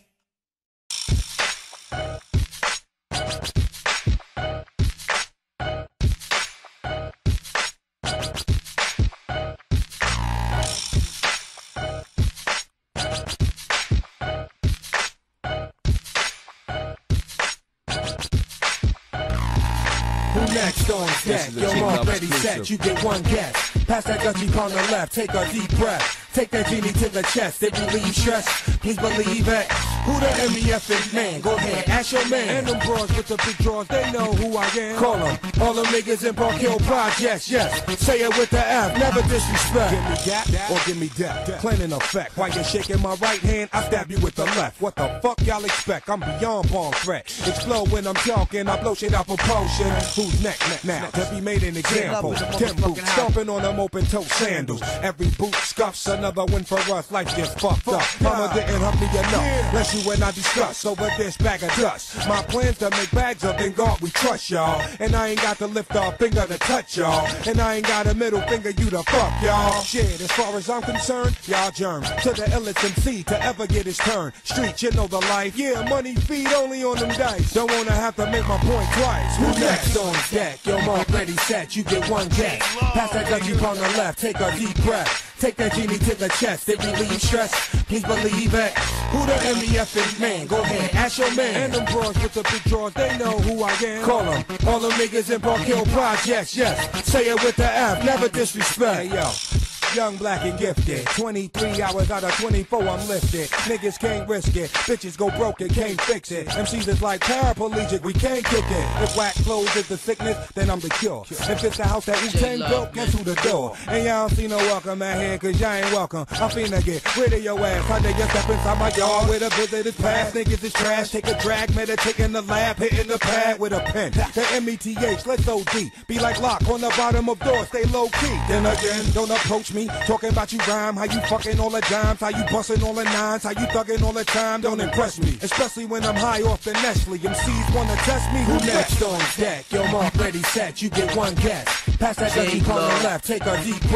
[SPEAKER 2] Next on deck, you're already set, you get one guess. Pass that Dutchie on the left, take a deep breath. Take that genie to the chest, if you leave stress, please believe it. Who the MEF man? Go ahead, ask your man. And them bros with the big drawers, they know who I am. Call them, all them niggas in Park Hill Projects, yes. Say it with the F, never disrespect. Give me that, or give me that. Cleaning effect. While you're shaking my right hand, I stab you with the left. What the fuck y'all expect? I'm beyond bomb threat. Explode when I'm talking, I blow shit out proportion. Who's next now? To be made an example. Tim boots, stomping on them open toe sandals. Every boot scuffs another win for us. Life just fucked up. Mama didn't help me enough. Let you and I discuss over this bag of dust. My plans to make bags of in God we trust y'all. And I ain't got to lift our finger to touch y'all. And I ain't got a middle finger you to fuck y'all. Shit, as far as I'm concerned, y'all germs. To the illest MC to ever get his turn. Street, you know the life. Yeah, money feed only on them dice. Don't wanna have to make my point twice. Who next on deck? Yo, I'm already set. You get one guess. Pass that Dutchie on the left. Take a deep breath. Take that genie to the chest, it relieve stress, please believe it. Who the MEF man? Go ahead, ask your man. And them bros with the big drawers, they know who I am. Call them, all them niggas in Park Hill Projects, yes. Say it with the F, never disrespect. Hey yo, young, black, and gifted. 23 hours out of 24, I'm lifted. Niggas can't risk it. Bitches go broke and can't fix it. MCs is like paraplegic, we can't kick it. If whack clothes is the sickness, then I'm the cure. If it's the house that Wu-Tang built, guess who the door? And y'all don't see no welcome out here, cause y'all ain't welcome. I'm finna get rid of your ass. How they get step inside my yard with a visitor's pass. Niggas is trash, take a drag, meditate in the lab, hitting the pad with a pen. The METH, let's OD. Be like lock on the bottom of doors, stay low key. Then again, don't approach me. Talking about you rhyme, how you fucking all the dimes, how you busting all the nines, how you thugging all the time, don't impress me. Especially when I'm high off the Nestle. MCs wanna test me, who next on deck? Yo, I'm already set, you get one guess. Pass that Dutchie on the left, take a deep breath.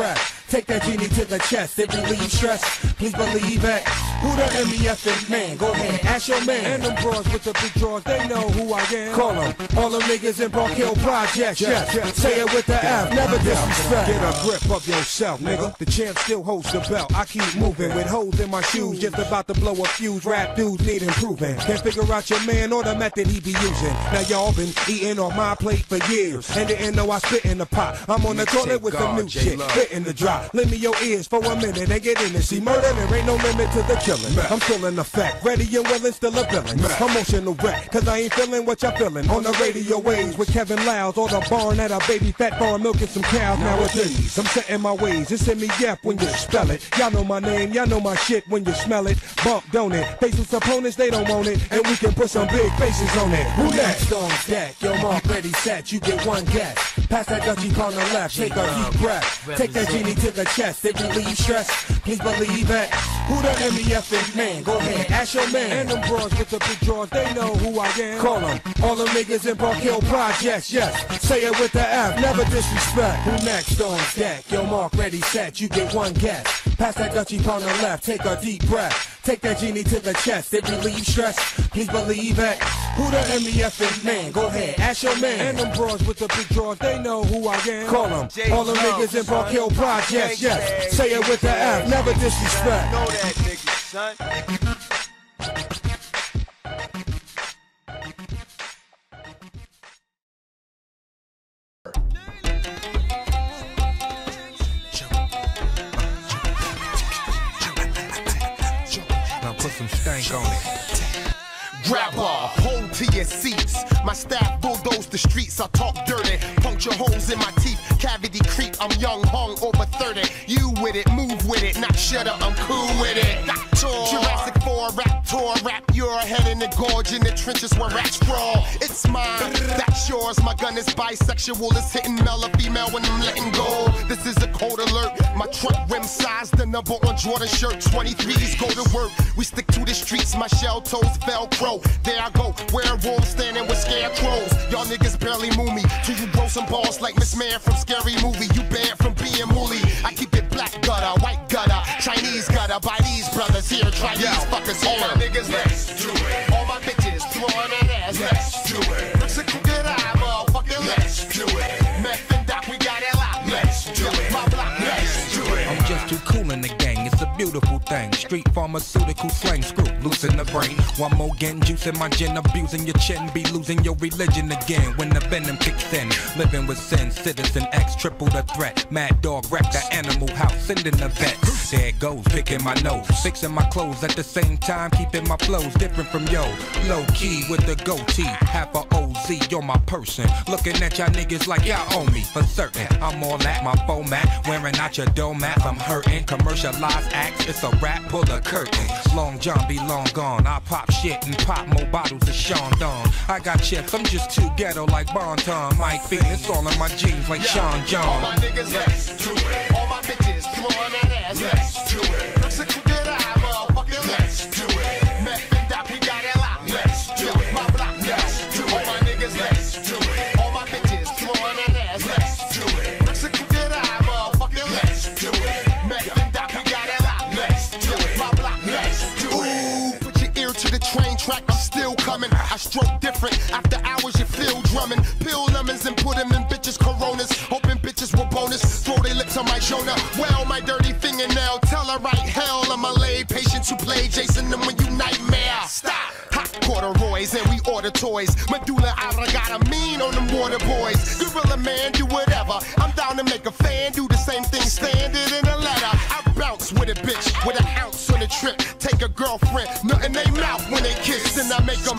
[SPEAKER 2] Take that genie to the chest, it relieves stress. Please believe it. Who the MEFing man? Go ahead, ask your man. And them bros with the big drawers, they know who I am. Call them, all them niggas in Park Hill Projects. Yes, say it with the F, never disrespect. Get a grip of yourself, nigga. The champ still holds the belt. I keep moving with holes in my shoes, just about to blow a fuse. Rap dudes need improving. Can't figure out your man or the method he be using. Now y'all been eating off my plate for years, and didn't know I spit in the pot. I'm on the toilet with some new shit, hitting the drop. Lend me your ears for a minute and get in it. See, murder, there ain't no limit to the killing. I'm still in effect, ready and willing, still a villain. Emotional wreck, cause I ain't feeling what y'all feeling. On the radio waves with Kevin Lyles, or the barn at a baby fat farm milking some cows nowadays. I'm setting my ways, it's in me yep when you spell it. Y'all know my name, y'all know my shit when you smell it. Bump, don't it? Faceless opponents, they don't want it, and we can put some big faces on it. Who next? On deck, yo mark ready set, you get one guess. Pass that Dutchie on the left, take a deep breath. Take that genie to the chest, it relieves stress. Please believe it. Who the MEFing man? Go ahead, ask your man. And them bros with the big drawers, they know who I am. Call them, all them niggas in Park Hill Projects. Yes, say it with the F, never disrespect. Who next on deck? Yo mark ready set, you get one guess. Pass that Dutchie on the left, take a deep breath. Take that genie to the chest, it relieves stress. Please believe it. Who the MEFing man? Go ahead, ask your man. And them bros with the big drawers, they know who I am. Call them, all them niggas in Park Hill Projects. Yes, say it with the F, never disrespect.
[SPEAKER 19] Know that nigga, son.
[SPEAKER 20] Put some stank on it.
[SPEAKER 4] Grab hold to your seats. My staff bulldoze the streets. I talk dirty, puncture holes in my teeth. Cavity creep. I'm young, hung over 30. You with it, move with it, not shut up. I'm cool with it. Jurassic 4 rap tour, rap your head in the gorge in the trenches where rats crawl. It's mine, that's yours. My gun is bisexual. It's hitting male or female when I'm letting go. This is a code alert. My truck rim size, the number on Jordan shirt. 23s go to work. We stick to the streets. My shell toes Velcro. There I go, werewolves standing with scarecrows. Y'all niggas barely move me till you grow some balls like Miss Man from Scary Movie. You banned from being mooly. I keep it black gutter, white gutter, Chinese gutter. By these brothers here, try these fuckers here. All my niggas, let's do it. All my bitches, throwing that ass, let's do it. Bricks a crooked eye, motherfucker, let's do it. Meth and Doc, we got it locked, let's do it. My block, let's do it.
[SPEAKER 20] I'm just too cool in the gang, it's a beautiful thing. Street pharmaceutical slang, screw loose in the brain. One more getting juice in my gin, abusing your chin, be losing your religion again when the venom kicks in. Living with sin, Citizen X, triple the threat. Mad dog wreck the animal house, sending the vet. There it goes, picking my nose, fixing my clothes at the same time, keeping my flows different from yo. Low key with the goatee, half a OZ, you're my person. Looking at y'all niggas like y'all owe me for certain. I'm all at my format, wearing out your doormat. I'm hurting, commercialized acts, it's a rap, pull the curtain. Long John be long gone, I pop shit and pop more bottles of Sean Dawn. I got chips, I'm just too ghetto like Bonton. Mike Feet, it's all in my jeans like Sean John.
[SPEAKER 4] All my niggas, let's do it. All my bitches, throwing that ass, let's do it. Bricks a crooked eye, motherfucker, let's do it. Meth and Doc, we got it locked, let's do it. My block, let's do it. All my niggas, let's do it. All my bitches, throwing that ass, let's do it. Bricks a crooked eye, motherfucker, let's do it. Meth and Doc, we got it locked, let's do it. My block, let's do it. Ooh, put your ear to the train track, I'm still coming. I stroke different, after hours you feel drumming. Peel lemons and put them in bitches' Coronas. Hoping bitches will bonus, throw their lips on my Jonah. Well, my dirty fingernail, tell her right hell. I'm a lay patients who play Jason them when you nightmare. Stop! Hot corduroys and we order toys. Medulla oblongata mean on them water boys. Gorilla man, do whatever. I'm down to make a fan do the same thing standard in a letter. I bounce with a bitch with an ounce on the trip. Take a girlfriend, nut in their mouth when they kiss, and I make them.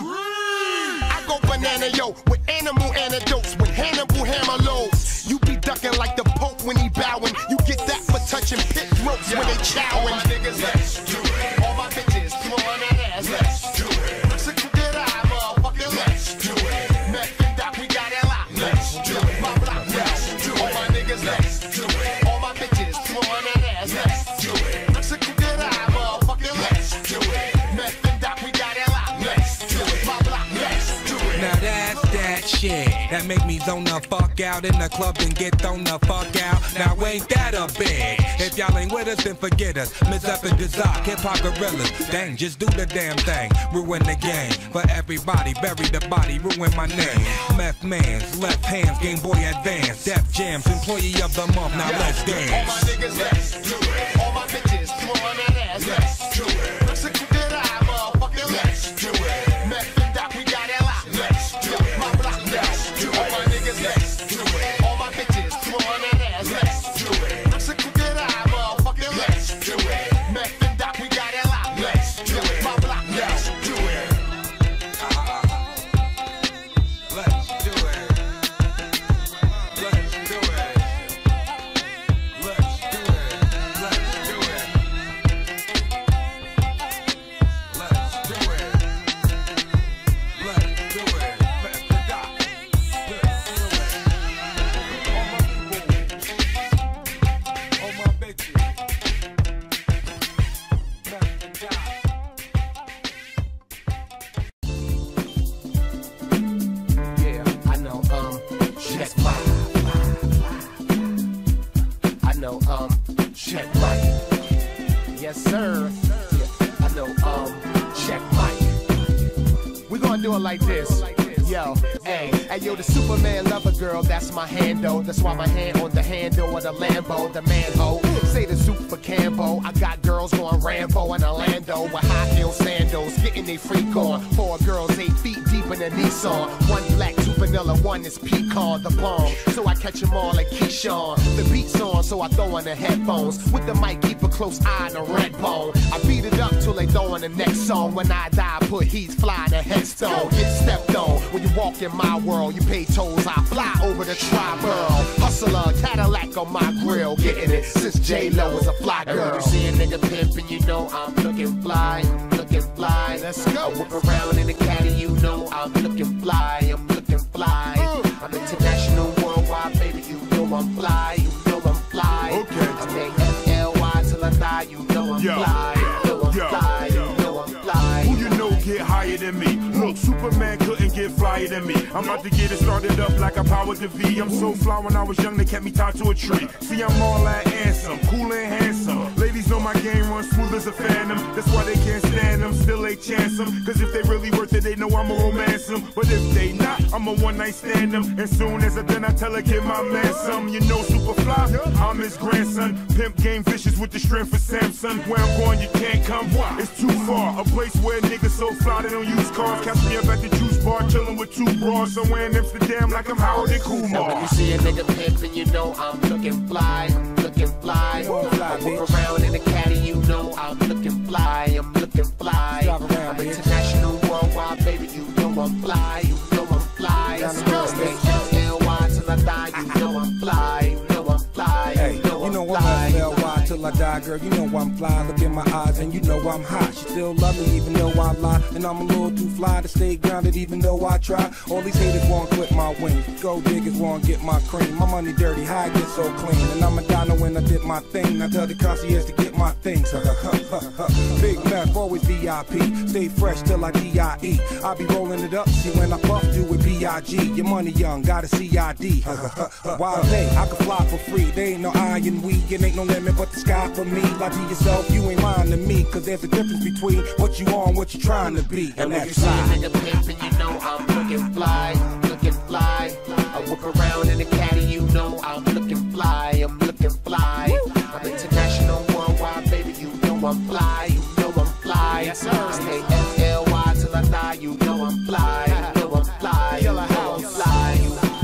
[SPEAKER 4] I go banana yo with animal antidotes with Hannibal hammer loads. You be ducking like the Pope when he bowing. You get that for touching pit ropes when they chowing. All my niggas, let's do it. All my bitches, throwing that ass, let's do it. Bricks a crooked eye, motherfucker, let's do it. Meth and Doc, we got it locked, let's do it. My block, let's do it. All my niggas, let's do it. All my bitches, throwing that ass, let's do it. Bricks a crooked eye, motherfucker, let's do it. Meth and Doc, we got it locked, let's do it. My block, let's do it.
[SPEAKER 20] Now that That's that shit that make me zone the fuck out in the club and get thrown the fuck out. Now ain't that a big? If y'all ain't with us, then forget us. Miss Up and Dizak, hip-hop gorillas. Dang, just do the damn thing. Ruin the game for everybody. Bury the body, ruin my name. Meth Man's, Left Hands, Game Boy Advance. Def Jams, Employee of the Month. Now let's dance.
[SPEAKER 4] All my niggas, let's do it. All my bitches, throwing that ass, let's do it. Mexico did I, motherfucker, let's do it. Meth and Doc, we got it locked, let's do it. My block, let's do it. All my niggas, let's do it. All my bitches, throwing that ass, let's do it. Mexico did I, motherfucker, let's do it. Meth and Doc, we got it locked, let's do it. My block, let's do it.
[SPEAKER 20] Let's do it. Let's do it. Let's do it. Let's do it. Let's do it. Let's do it. Let's do it. All my bitches.
[SPEAKER 4] Yeah, I know, check my. I know, check my. Yes, sir. Yeah, I know, check my. We gonna do it like this. Yo, hey, yo, the Superman lover girl, that's my handle. That's why my hand on the handle of the Lambo, the manhole. Say the soup for Cambo. I got girls going Rambo in Orlando with high heel sandals, getting they freak on. 4 girls 8 feet deep in a Nissan. 1 black, 2 vanilla, 1 is pecan, the bomb. So I catch them all like Keyshawn. The beat's on, so I throw on the headphones. With the mic, keep a close eye on the red bone. I beat it up till they throw on the next song. When I die, I put heat fly in the headstone. Get stepped on. When you walk in my world, you pay tolls. I fly over the tri-borough. Hustler, Cadillac on my grill, getting it since J-Lo was a fly girl. You see a nigga pimpin', you know I'm looking fly, looking fly. Let's go. I whip around in the caddy, you know I'm looking fly, I'm looking fly. I'm international, worldwide, baby, you know I'm fly, you know I'm fly. Okay. I stay F-L-Y till I die, you know I'm fly, you know I'm fly, you know I'm fly.
[SPEAKER 10] Who you know get higher than me? Look, Superman couldn't get flyer than me. I'm about to get it started up like a power to V. I'm so fly when I was young, they kept me tied to a tree. See, I'm all that handsome, cool and handsome. Ladies know my game runs smooth as a phantom. That's why they can't stand them, still they chance them. Cause if they really worth it, they know I'ma romance them. But if they not, I'ma one night stand them. And soon as I done, I tell her, get my man some. You know Superfly, I'm his grandson. Pimp game vicious with the strength of Samson. Where I'm going, you can't come. It's too far. A place where niggas so fly they don't use cars. Catch me up at the juice bar, chillin' with 2 bras somewhere in Amsterdam like I'm Howard and Kumar.
[SPEAKER 4] So when you see a nigga pimpin', you know I'm looking fly, looking fly. I walk around in the caddy, you know I'm looking fly, I'm looking fly. I'm international, worldwide, baby, you know I'm fly, you know I'm fly. Stay F-L-Y till I die, you know I'm fly, you know I'm fly.
[SPEAKER 20] Hey, you know I'm F-L-Y till I die, girl. You know I'm fly. Look in my eyes and you know I'm hot. She still love me even though I lie. And I'm a little too fly to stay grounded even though I try. All these haters want to clip my wings. Gold diggers want to get my cream. My money dirty, how I get so clean. And I'm a dino when I did my thing. I tell the concierge to get my things. Big Meth, always VIP. Stay fresh till I D.I.E. I be rolling it up. See when I puff, do it B.I.G. Your money young, got a C.I.D. Wild day, I can fly for free. There ain't no iron weed. It ain't no limit but the sky for me. Lie to yourself, you ain't lying to me. Cause there's a difference between what you are and what you're trying to be.
[SPEAKER 4] And when you see a nigga pimpin', you know I'm looking fly, looking fly. I walk around in the caddy, you know I'm looking fly, I'm looking fly. I'm international, worldwide, baby, you know I'm fly, you know I'm fly. Yes, sir. Stay F-L-Y till I die, you know I'm fly, you know I'm fly, you know I'm fly.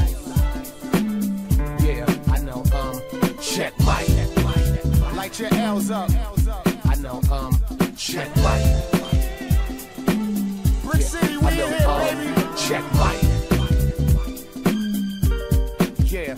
[SPEAKER 4] Yeah, I know, check Mike. Light your L's up. I know, check Mike. Brick City, we in here, baby. Check Mike. Yeah.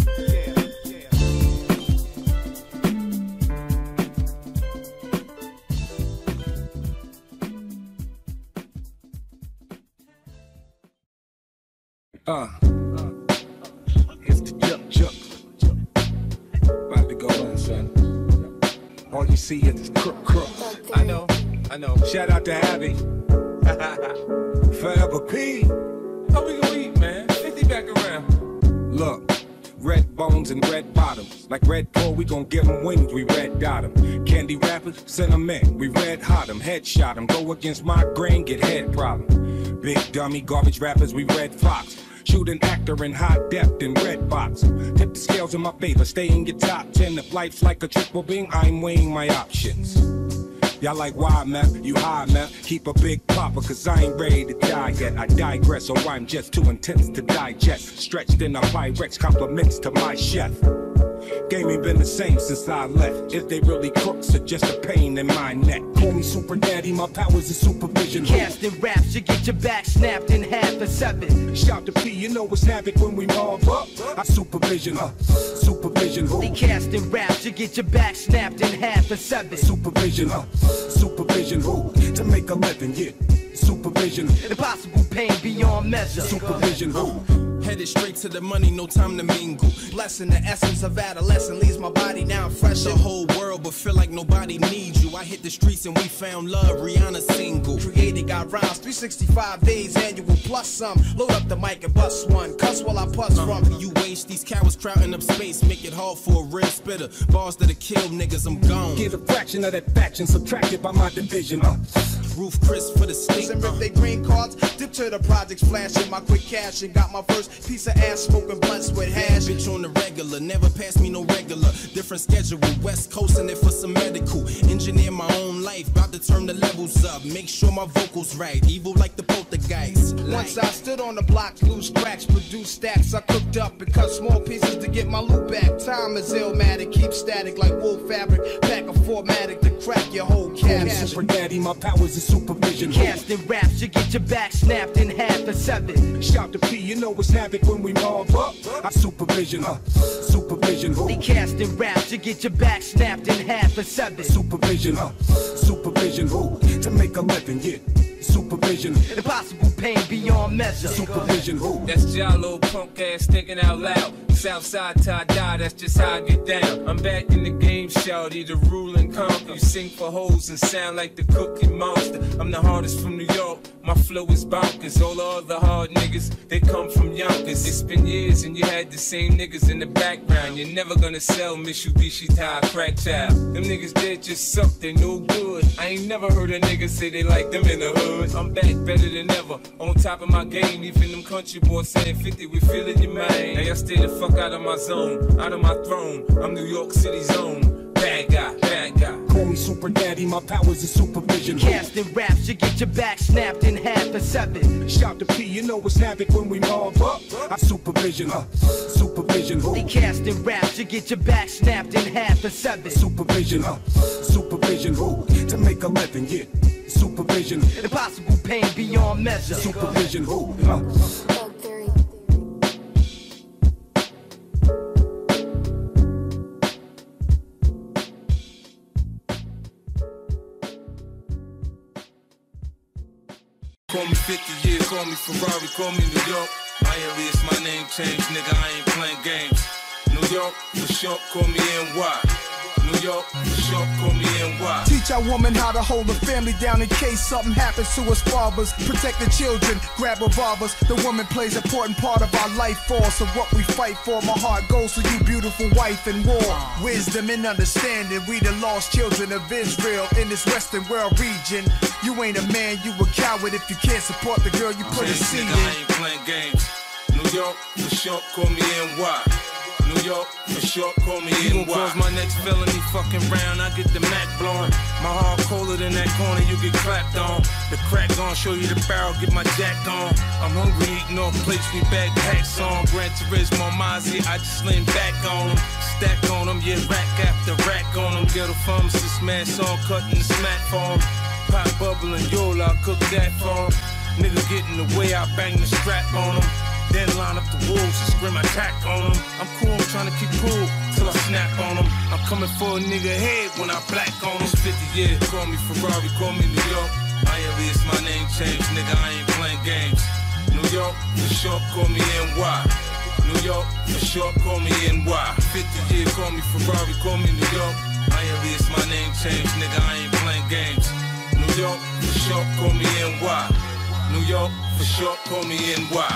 [SPEAKER 20] It's the jup. About to go in, son. All you see is crook. I know. Shout out to Abby. Forever P. How we gonna eat, man?
[SPEAKER 14] back around.
[SPEAKER 2] Look, red bones and red bottoms. Like Red Bull, we gon' give them wings, we red dot them. Candy rappers, send them in, we red hot them. Headshot them, go against my grain, get head problem. Big dummy, garbage rappers, we red fox. Shoot an actor in high depth in red box. Tip the scales in my favor, stay in your top 10. If life's like a triple beam, I'm weighing my options. Y'all like why, man? You high, man? Keep a big popper, cause I ain't ready to die yet. I digress, or I'm just too intense to digest. Stretched in a Pyrex, compliments to my chef. Game ain't been the same since I left. If they really crooks or just a pain in my neck. Call me Super Daddy, my powers is supervision.
[SPEAKER 9] Casting raps, you get your back snapped in half or 7.
[SPEAKER 2] Shout to P, you know it's havoc when we mob up. I supervision, supervision who?
[SPEAKER 9] They casting raps, you get your back snapped in half or 7.
[SPEAKER 2] Supervision, supervision who? To make a living, yeah. Supervision.
[SPEAKER 9] Impossible pain beyond measure.
[SPEAKER 2] Supervision who?
[SPEAKER 21] Headed straight to the money, no time to mingle. Blessing the essence of adolescence leaves my body now fresh. The whole world, but feel like nobody needs you. I hit the streets and we found love, Rihanna single. Created, got rhymes, 365 days annual plus some. Load up the mic and bust one, cuss while I puss from. You waste these cowards crowding up space, make it hard for a real spitter. Bars that'll kill niggas, I'm gone.
[SPEAKER 2] Get a fraction of that faction subtracted by my division.
[SPEAKER 21] Roof Chris for the state.
[SPEAKER 13] And rip they green cards, dip to the projects, flashing my quick cash and got my first piece of ass smoking blunts with hash.
[SPEAKER 21] Bitch on the regular, never pass me no regular. Different schedule, West Coastin' it for some medical. Engineer my own life, about to turn the levels up. Make sure my vocals right, evil like the poltergeist.
[SPEAKER 13] Once I stood on the block, loose cracks, produced stacks. I cooked up and cut small pieces to get my loot back. Time is illmatic, keep static like wool fabric. Pack a Formatic to crack your whole cabinet.
[SPEAKER 2] Super Daddy, my powers is supervision.
[SPEAKER 9] Casting raps, you get your back snapped in half or 7.
[SPEAKER 2] Shout to P, you know it's havoc when we mob up. I supervision, supervision who?
[SPEAKER 9] They casting raps, you get your back snapped in half or 7.
[SPEAKER 2] Supervision, supervision who? To make a living, yeah. Supervision.
[SPEAKER 9] Impossible pain beyond measure.
[SPEAKER 2] Supervision who?
[SPEAKER 14] That's Jalo, punk ass thinking out loud. Southside tie dye, that's just how I get down. I'm back in the game, shouty, the rule and conquer. You sing for hoes and sound like the Cookie Monster. I'm the hardest from New York, my flow is bonkers. All the other hard niggas, they come from Yonkers. It's been years and you had the same niggas in the background. You're never gonna sell Mitsubishi tie crack child. Them niggas dead just suck, they no good. I ain't never heard a nigga say they like them in the hood. I'm back better than ever, on top of my game. Even them country boys saying 50, we feeling your mind. Now y'all stay the fuck out of my zone, out of my throne. I'm New York City's own. Bad guy, bad guy.
[SPEAKER 2] Call me Super Daddy, my powers is supervision.
[SPEAKER 9] Casting raps, you get your back snapped in half or 7.
[SPEAKER 2] Shout to P, you know it's havoc when we mob up. I supervision, supervision who?
[SPEAKER 9] They casting raps, you get your back snapped in half or 7.
[SPEAKER 2] Supervision, supervision who? To make a living, yeah. Supervision.
[SPEAKER 9] Impossible pain beyond measure.
[SPEAKER 2] Supervision who?
[SPEAKER 8] Call me 50 years, call me Ferrari, call me New York. Miami is my name change, nigga, I ain't playing games. New York, for short, call me NY. New York, for short, call me NY.
[SPEAKER 13] Teach our woman how to hold a family down in case something happens to us fathers. Protect the children, grab revolvers. The woman plays an important part of our life force of what we fight for. My heart goes to you, beautiful wife in war. Wisdom and understanding, we the lost children of Israel in this Western world region. You ain't a man, you a coward if you can't support the girl you put a seed in.
[SPEAKER 8] I ain't playing games. New York, for short, call me NY. New York, for short, call me NY. You gon' cause my next felony fucking round, I get the Mac blowing. My heart colder than that corner, you get clapped on. The crack gon' show you the barrel, get my jack on. I'm hungry, eating off plates, we backpacks on. Gran Turismo, Mazzy, I just lean back on them. Stack on them, yeah, rack after rack on them. Get a pharmacist, man, song cutting the smack for 'em. Pop bubble and Yola, I cook that for 'em. Nigga get in the way, I bang the strap on them. Then line up the wolves and scream attack on them. I'm cool, I'm trying to keep cool till I snap on them. I'm coming for a nigga head when I black on them. 50 years, call me Ferrari, call me New York. Miami is my name change, nigga, I ain't playing games. New York, for short, call me NY. New York, for short, call me NY. 50 years, call me Ferrari, call me New York. Miami is my name change, nigga, I ain't playing games. New York, for short, call me NY. New York, for short, call me NY.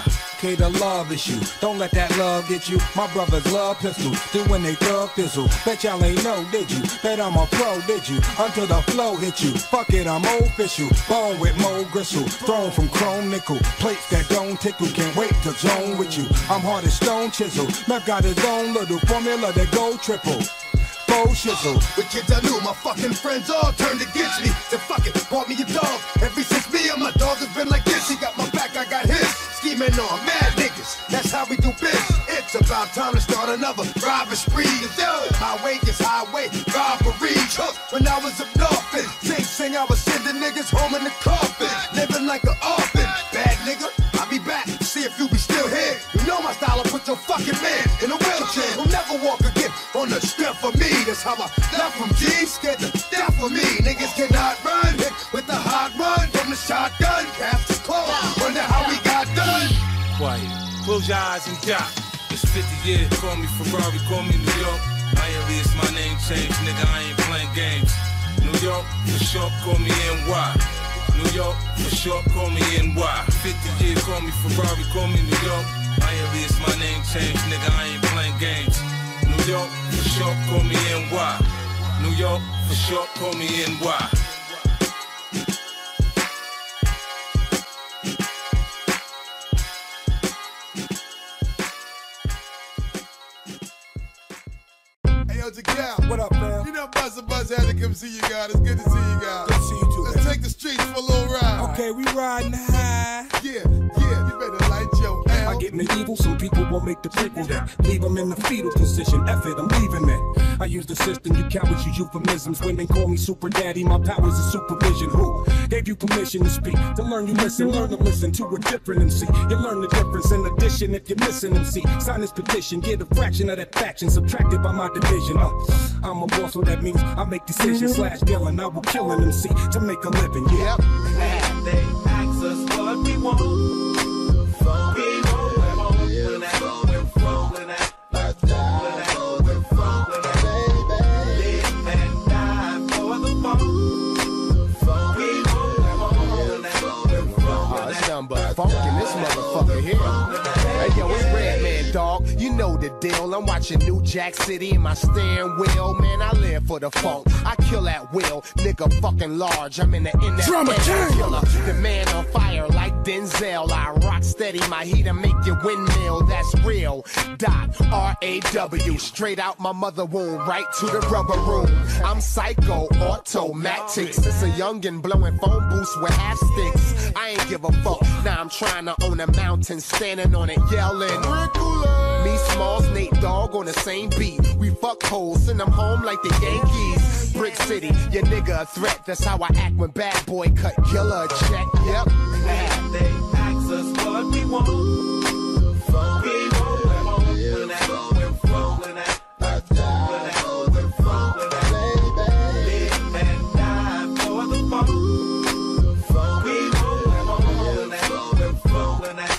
[SPEAKER 20] okay, the love issue. Don't let that love get you. My brothers love pistols, do when they thug thistle. Bet y'all ain't know, did you? Bet I'm a pro, did you? Until the flow hit you. Fuck it, I'm official. Bone with Mo Gristle, thrown from chrome nickel. Plates that don't tickle, can't wait to zone with you. I'm hard as stone chisel. Meth got his own little formula that go triple. Shizzle.
[SPEAKER 13] With kids I knew, my fucking friends all turned against me. Said fuck it, bought me a dog. Ever since me and my dog has been like this. He got my back, I got his. Scheming on mad niggas, that's how we do biz. It's about time to start another robbery spree. My way is highway robbery. When I was a dolphin, sing, I was sending niggas home in the coffin. Living like an orphan, bad nigga, I'll be back. See if you be still here. You know my style, I'll put your fucking man in a wheelchair. He'll never walk again on the strength of me. That's how I left from G, scared to death for me. Niggas cannot run, hit with the hot run from the shotgun. Caps is closed, wonder how we got done.
[SPEAKER 8] Quiet, close your eyes and die. It's 50 years, call me Ferrari, call me New York. I ain't least my name changed, nigga, I ain't playing games. New York, for sure, call me NY. New York, for sure, call me NY. 50 years, call me Ferrari, call me New York. I ain't least my name changed, nigga, I ain't playing games. New York, for sure, call me NY. New York, for sure, call me NY.
[SPEAKER 15] Hey, yo, Jacal.
[SPEAKER 20] What up, man?
[SPEAKER 15] You know Buzz had to come see you guys. It's good to see you guys.
[SPEAKER 20] Good to see you too,
[SPEAKER 15] Let's
[SPEAKER 20] man.
[SPEAKER 15] take the streets for a little ride.
[SPEAKER 20] Okay, we riding high.
[SPEAKER 15] Yeah, you better light your L.
[SPEAKER 2] I get medieval, some people won't make the pickle that. Leave them in the fetal position, F it, I'm leaving it. I use the system, you cowards use euphemisms. Women call me super daddy, my powers is supervision. Who gave you permission to speak? To learn you listen, learn to listen to a different MC. You learn the difference in addition if you're missing MC. Sign this petition, get a fraction of that faction subtracted by my division. I'm a boss, so that means I make decisions / dealing. I will kill an MC to make a living, yeah.
[SPEAKER 3] And they ask us what we want. We know where home at, we're from at. Live and die for the fun. We know where home at, we're from
[SPEAKER 4] It's nothing but funk in this motherfucker here. Hey yo, it's Redman, dog. You know the deal. I'm watching New Jack City in my steering wheel. Man, I live for the funk. I kill at will. Nigga fucking large. I'm in the NFL killer. The man on fire like Denzel. I rock steady. My heat and make you windmill. That's real. Dot R-A-W. Straight out my mother womb. Right to the rubber room. I'm psycho. Automatics. It's a youngin' blowing phone booths with half sticks. I ain't give a fuck. Now I'm trying to own a mountain. Standing on it yelling. Me, Smalls, Nate Dogg on the same beat. We fuck hoes, send them home like the Yankees. Brick City, your nigga a threat. That's how I act when bad boy cut killer a check. Yep.
[SPEAKER 3] And they ask us what we want. We know where home at, we're from at. Live and die for the fun. We know where home at, we're from at.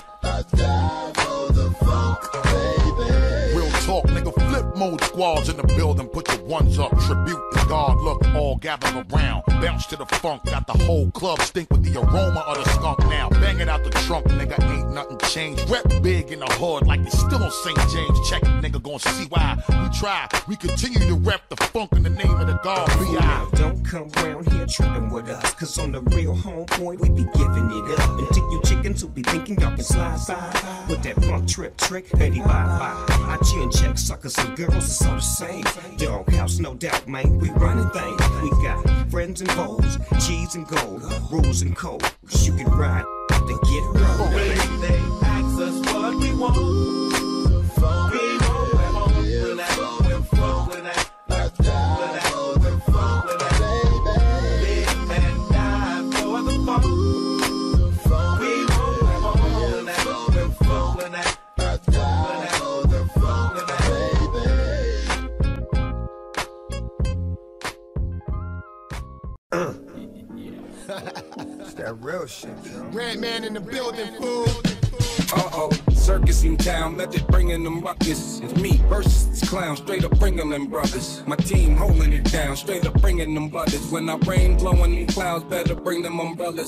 [SPEAKER 5] Real talk, nigga, flip mode squads in the building, put your ones up, tribute to God, look, all gather around, bounce to the funk, got the whole club stink with the aroma of the skunk now, bang it out the trunk, nigga, ain't nothing changed, rep big in the hood like they still on St. James, check it, nigga, gon' see why, we try, we continue to rep the funk in the name of the God, B.I.
[SPEAKER 6] Don't come around here tripping with us, cause on the real home point we be giving it up. And take you chickens who be thinking y'all can slide with that funk trip trick, Betty bye. I chin check suckers and girls, it's all the same. Doghouse, no doubt, man, we running things. We got friends and foes, cheese and gold, rules and codes. You can ride to get rolling.
[SPEAKER 3] They ask us what we want. We know where home at, we're from at. Live and die for the fun. We know where home at, we're from at.
[SPEAKER 13] It's that real shit, yo.
[SPEAKER 4] Redman in the building, fool.
[SPEAKER 20] Uh-oh, circus in town, method bringing them ruckus. It's me versus this clown, straight up bringing them brothers. My team holding it down, straight up bringing them brothers. When I rain blowing them clouds, better bring them umbrellas.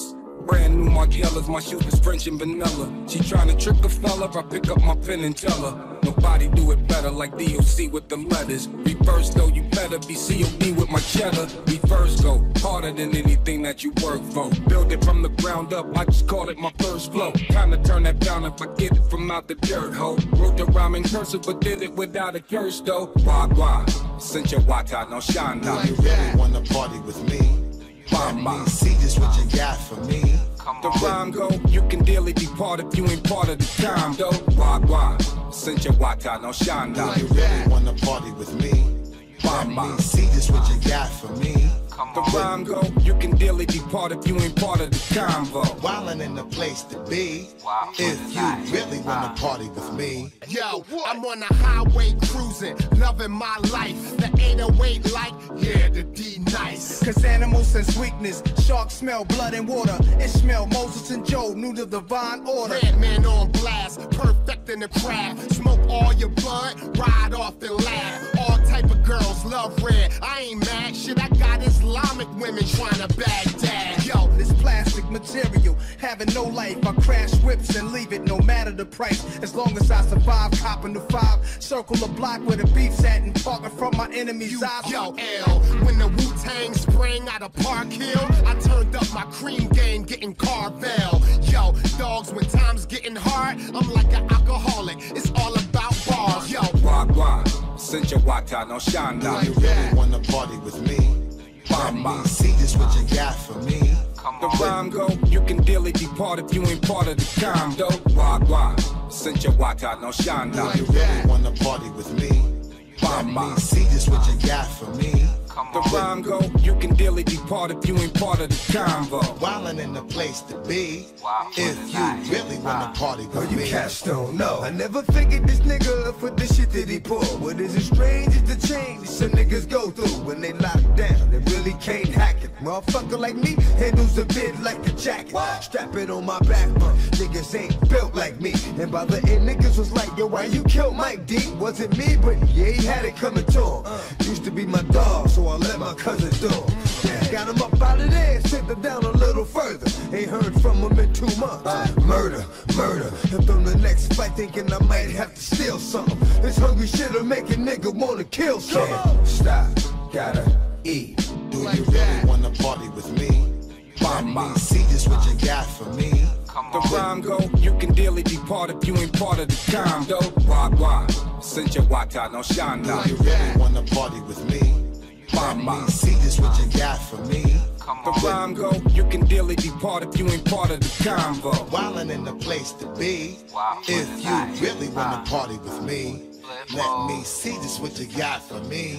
[SPEAKER 20] Brand new Margielas, my shoes is French and vanilla. She tryna trick a fella, I pick up my pen and tell her. Nobody do it better like DOC with the letters. Reverse though, you better be COD with my cheddar. Reverse go, harder than anything that you work for. Build it from the ground up, I just call it my first flow. Kinda turn that down if I get it from out the dirt hole. Wrote the rhyme in cursive, but did it without a curse though. Wah wah, sent your wata, no shine now.
[SPEAKER 1] Do you really wanna party with me? Let me see just what you got for me.
[SPEAKER 20] The rhyme go, you can dearly depart if you ain't part of the time though. Wah wah, sent your wata, no shine now.
[SPEAKER 1] Do you really wanna party with me? Let me see just what you got for me.
[SPEAKER 20] The rhyme go, you can dearly depart if you ain't part of the convo.
[SPEAKER 1] Wildin' in the place to be, if you really wanna party with me.
[SPEAKER 4] Yo, I'm on the highway cruising, loving my life. The 808 light, yeah, the D nice.
[SPEAKER 22] Cause animals sense weakness, sharks smell blood and water. Ishmael, Moses and Job knew the divine order.
[SPEAKER 4] Red man on blast, perfect in the craft. Smoke all your blood, ride off and laugh. All type of girls love red, I ain't mad, shit, I got Islamic women trying to Baghdad.
[SPEAKER 22] Yo, this plastic material, having no life. I crash whips and leave it, no matter the price. As long as I survive, copping the 5. Circle the block where the beef's at and parking from my enemy's eyes.
[SPEAKER 4] Yo, L, when the Wu-Tang sprang out of Park Hill, I turned up my cream game, getting Carvel. Yo, dogs, when time's getting hard, I'm like an alcoholic. It's all about bars. Yo,
[SPEAKER 20] wah wah, sent your wata, no shine now.
[SPEAKER 1] Do you really wanna party with me? Let me see just what you got for me.
[SPEAKER 20] The rhyme go, you can dearly depart if you ain't part of the time though. Wah wah, sent your wata, no shine now.
[SPEAKER 1] Do you really wanna party with me? Let me see just what you got for me.
[SPEAKER 20] The rhyme go, you can dearly depart if you ain't part of the convo.
[SPEAKER 1] Wildin' in the place to be, if you really wanna party with me.
[SPEAKER 22] You cats don't know. I never figured this nigga for the shit that he pull. What is as strange as the change some niggas go through when they lock down. They really can't hack it. Motherfucker like me handles a bit like a jacket. Strap it on my back, but niggas ain't built like me. And by the end, niggas was like, yo, why you killed Mike D? Wasn't me, but yeah, he had it coming to him. Used to be my dog, so I let my cousin do him. Got him up out of there, sent him down a little further. Ain't heard from him in 2 months. Murder, murder. And on the next fight, thinking I might have to steal something. This hungry shit'll make a nigga wanna kill something. Stop, gotta eat.
[SPEAKER 1] Do you really wanna party with me? Let me see just what you got for me.
[SPEAKER 20] The rhyme go, you can dearly depart if you ain't part of the time though. Wah wah, sent your wata, no shine now.
[SPEAKER 1] Do you really wanna party with me? Let me see just what you got for me.
[SPEAKER 20] The rhyme go, you can dearly depart if you ain't part of the convo.
[SPEAKER 1] Wildin' in the place to be, if you really wanna party with me. Let me see just what you got for me.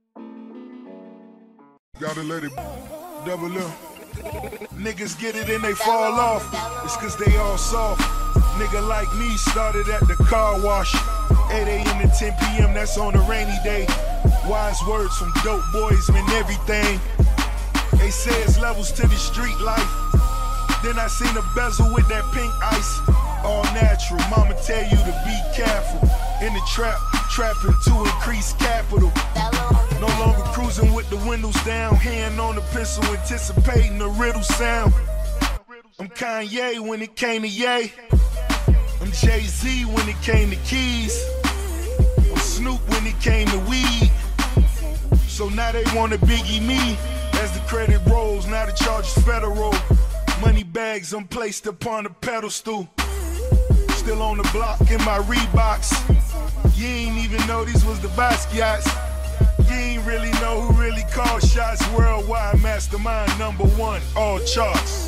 [SPEAKER 10] Gotta let it double up. Niggas get it and they fall off. It's cause they all soft. Nigga like me started at the car wash. 8 a.m. to 10 p.m. that's on a rainy day. Wise words from dope boys mean everything. They say it's levels to the street life. Then I seen a bezel with that pink ice. All natural, mama tell you to be careful. In the trap, trapping to increase capital. No longer cruising with the windows down. Hand on the pencil, anticipating the riddle sound. I'm Kanye when it came to Ye. I'm Jay-Z when it came to keys. I'm Snoop when it came to weed. So now they wanna Biggie me. As the credit rolls, now the charge is federal. Money bags I'm placed upon a pedestal. Still on the block in my Reeboks. You ain't even know these was the Basquiat's. You ain't really know who really called shots. Worldwide mastermind #1, all charts.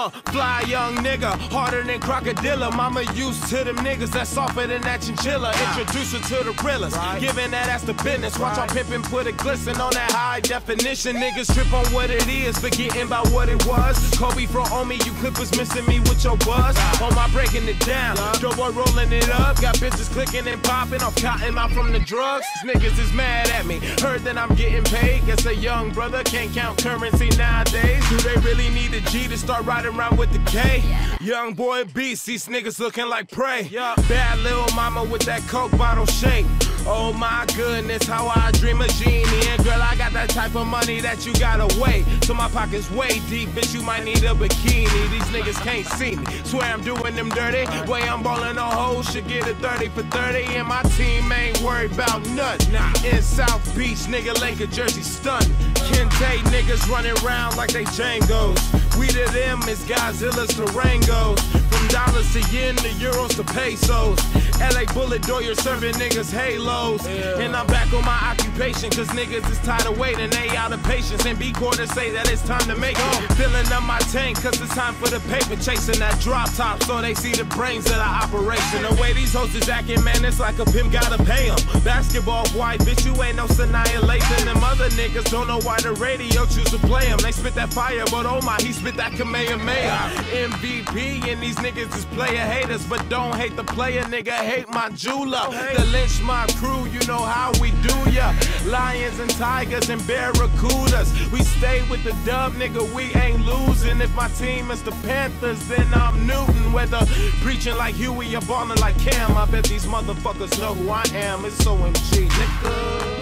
[SPEAKER 7] Fly young nigga, harder than crocodile. Mama used to them niggas that's softer than that chinchilla. Introduce her to the realest, giving that ass the business. Watch our pimpin' put a glisten on that high definition. Niggas trip on what it is, forgetting about what it was. Kobe from on me, you clippers missing me with your buzz. On my breaking it down, dope boy rolling it up. Got bitches clicking and popping off cotton out from the drugs. These niggas is mad at me, heard that I'm getting paid. Guess a young brother can't count currency nowadays. Do they really need a G to start riding around with the K? Young boy beast, these niggas looking like prey. Bad little mama with that coke bottle shape. Oh my goodness, how I dream a genie. And girl, I got that type of money that you gotta wait. So my pocket's way deep, bitch, you might need a bikini. These niggas can't see me, swear I'm doing them dirty. Way I'm ballin' on hoes, should get a 30 for 30. And my team ain't worried about nothing. In South Beach, nigga, Laker jersey stunning. Kente niggas running around like they Django's. We to them is Godzilla's to Rangos. From dollars to yen to euros to pesos. LA Bullet Doyer serving niggas halos. And I'm back on my occupation, cause niggas is tired of waiting. They out of patience. And B quarter say that it's time to make it. Filling up my tank, cause it's time for the paper. Chasing that drop top so they see the brains of the operation. The way these hoes is acting, man, it's like a pimp gotta pay them. Basketball white, bitch, you ain't no Sanaya Lathan. Them other niggas don't know why the radio choose to play them. They spit that fire, but oh my, he spit that Kamehameha. MVP, and these niggas is player haters, but don't hate the player, nigga, hate my jeweler. The lynch my crew, you know how we do ya. Lions and tigers and barracudas. We stay with the dub, nigga, we ain't losing. If my team is the Panthers, then I'm Newton. Whether preaching like Huey or balling like Cam, I bet these motherfuckers know who I am. It's OMG, nigga.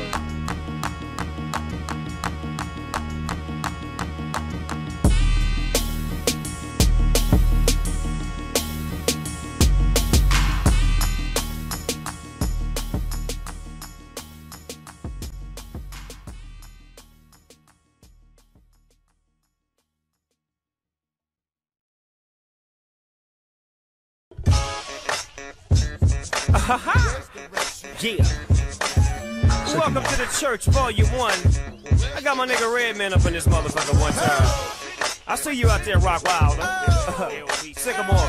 [SPEAKER 11] Yeah. Welcome to the church, Volume 1. I got my nigga Redman up in this motherfucker one time. I see you out there, Rock Wilder. Sycamore.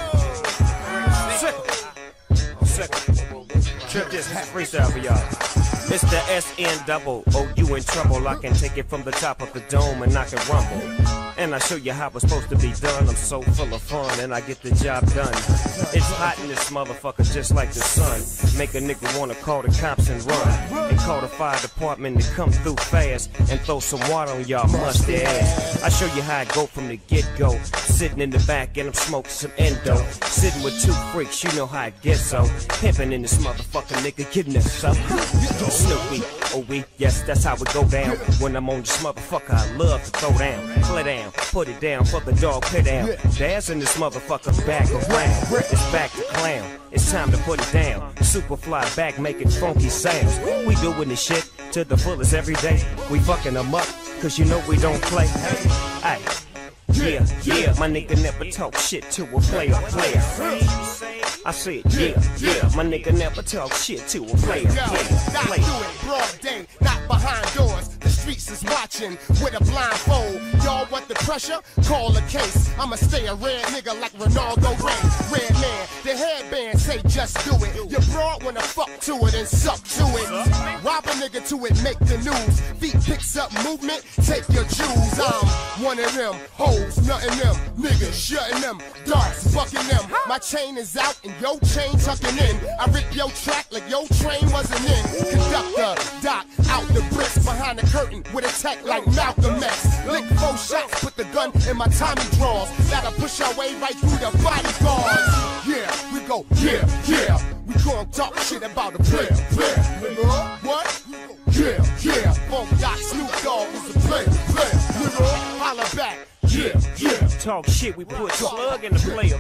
[SPEAKER 11] Sycamore. Trip this freestyle for y'all. It's the SN-double-O, you in trouble. I can take it from the top of the dome and knock it rumble. And I show you how it's supposed to be done. I'm so full of fun and I get the job done. It's hot in this motherfucker just like the sun. Make a nigga wanna call the cops and run. And call the fire department to come through fast and throw some water on y'all musty ass. I show you how I go from the get-go. Sitting in the back and I'm smoking some endo. Sitting with two freaks, you know how it gets so. Pimping in this motherfucker, nigga, getting this up. Snoopy, oh we, yes, that's how it go down. When I'm on this motherfucker, I love to throw down, play down, put it down for the dog, put down. Dance in this motherfucker back around. It's back to clown, it's time to put it down. Superfly back making funky sounds. We doing this shit to the fullest every day. We fucking them up, cause you know we don't play. Hey, yeah, yeah, my nigga never talk shit to a player. I said, yeah, my nigga never talk shit to a player.
[SPEAKER 4] Not do it broad day, not behind doors. The streets is watching with a blindfold. Y'all want the pressure? Call a case. I'ma stay a red nigga like Ronaldo Ray. Red man, the headband say just do it. Your broad wanna fuck to it and suck to it. Rob a nigga to it, make the news. Feet picks up movement, take your Jews. I'm one of them hoes, nothing them. Niggas shutting them, darts bucking them. My chain is out and your chain tucking in. I rip your track like your train wasn't in. Conductor, doc, out the bricks behind the curtain with a tech like Malcolm X. Lick 4 shots, put the gun in my Tommy drawers. That'll push our way right through the bodyguards. Yeah, we go, yeah. We gon' talk shit about a player. What? Yeah. Funk Doc, Snoop Dogg is a player. Holla back. Yeah.
[SPEAKER 11] Talk shit, we put slug in the player.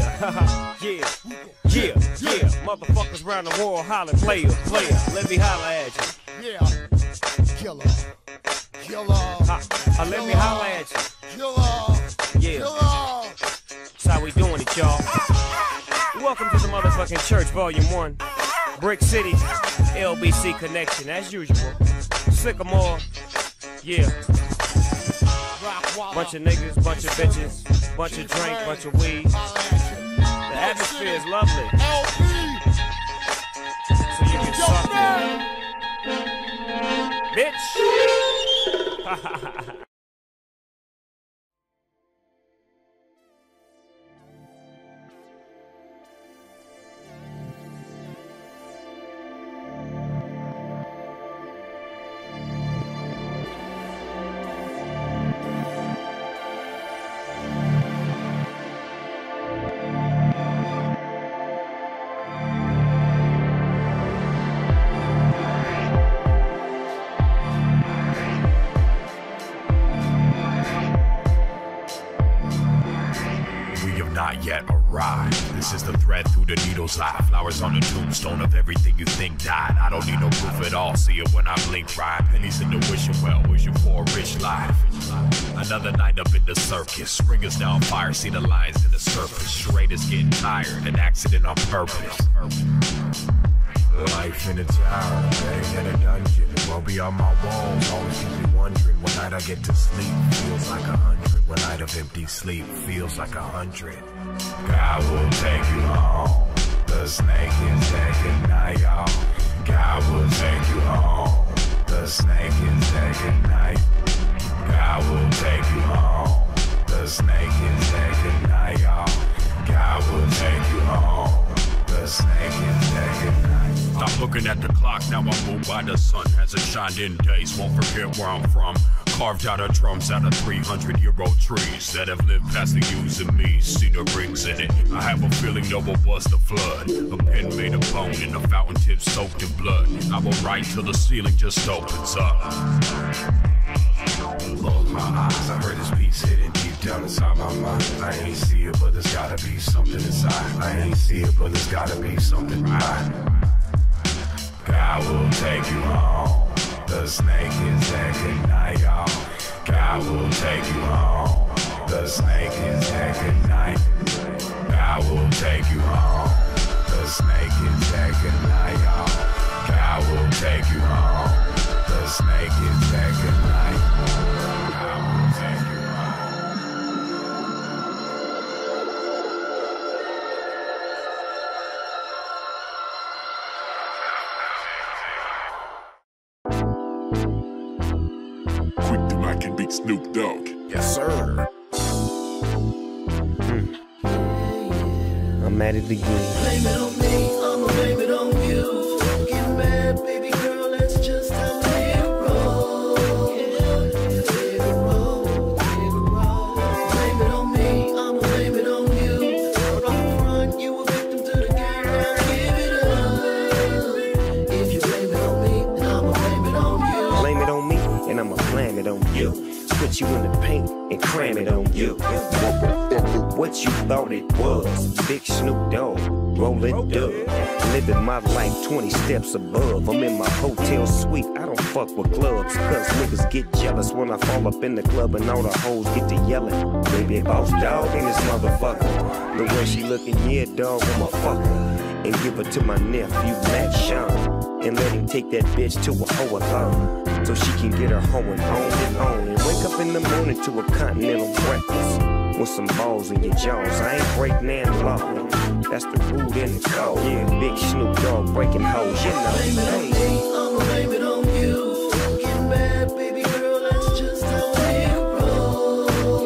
[SPEAKER 11] Yeah. Motherfuckers round the world hollering player. Let me holler at you.
[SPEAKER 4] Yeah. Killer.
[SPEAKER 11] Let me holler at you. Yeah. That's how we doing it, y'all. Welcome to the motherfucking church, Volume 1. Brick City, LBC Connection, as usual. Sycamore. Yeah.
[SPEAKER 4] Rock
[SPEAKER 11] Bunch of niggas, bunch of bitches, bunch of drink, bunch of weed. The atmosphere is lovely. So you can suck me. Bitch.
[SPEAKER 16] Yet arrived. This is the thread through the needle's eye. Flowers on the tombstone of everything you think died. I don't need no proof at all. See it when I blink right. Pennies in the wishing well. Wishing for a rich life. Another night up in the circus. Ringers down fire. See the lines in the surface. Charade is getting tired. An accident on purpose. Life in a tower, bang in a dungeon. It won't be on my walls, always keep me wondering. One night I get to sleep, feels like 100. One night of empty sleep, feels like 100. God will take you home. The snake is taking night, y'all. God will take you home. The snake is taking night. God will take you home. The snake is taking night, y'all. God will take you home. The snake is taking night. Stop looking at the clock, now I'm moved by the sun. Hasn't shined in days, won't forget where I'm from. Carved out of drums out of 300-year-old trees that have lived past the yous and me. See the rings in it. I have a feeling no one was the flood. A pen made of bone and a fountain tip soaked in blood. I will write till the ceiling just opens up. Close my eyes, I heard this beat hitting deep down inside my mind. I ain't see it, but there's gotta be something inside. I ain't see it, but there's gotta be something right. God will take you home. The snake is taking night, y'all. God will take you home. The snake is taking night. God will take you home. The snake is taking night, y'all. God will take you home. The snake is taking night. God will take you
[SPEAKER 17] Snoop Dogg.
[SPEAKER 11] Yes, sir. I'm at it again.
[SPEAKER 9] Blame it on me, I'ma blame it on you. Get mad, baby girl, that's just how it rolls. Blame it on me, I'ma blame it on you. Right front, you a victim to the game, now give it up. If you blame it on me, then I'ma blame it on you.
[SPEAKER 11] Blame it on me, and I'ma blame it on you. Put you in the paint and cram it on you. What you thought it was? Big Snoop Dogg, rolling dub. Living my life 20 steps above. I'm in my hotel suite, I don't fuck with clubs. Cause niggas get jealous when I fall up in the club and all the hoes get to yelling. Baby boss dog in this motherfucker. The way she looking, yeah dog, I'ma fuck her. And give her to my nephew, Matt Sean. And let him take that bitch to a hoe-a-thon. So she can get her hoeing on and on. And wake up in the morning to a continental breakfast. With some balls in your jaws. I ain't breaking and law. That's the root in the code. Yeah, big Snoop Dogg breaking hoes, you know.
[SPEAKER 9] Blame it on me, I'ma blame it on you. Get mad, baby girl, that's just how it rolls.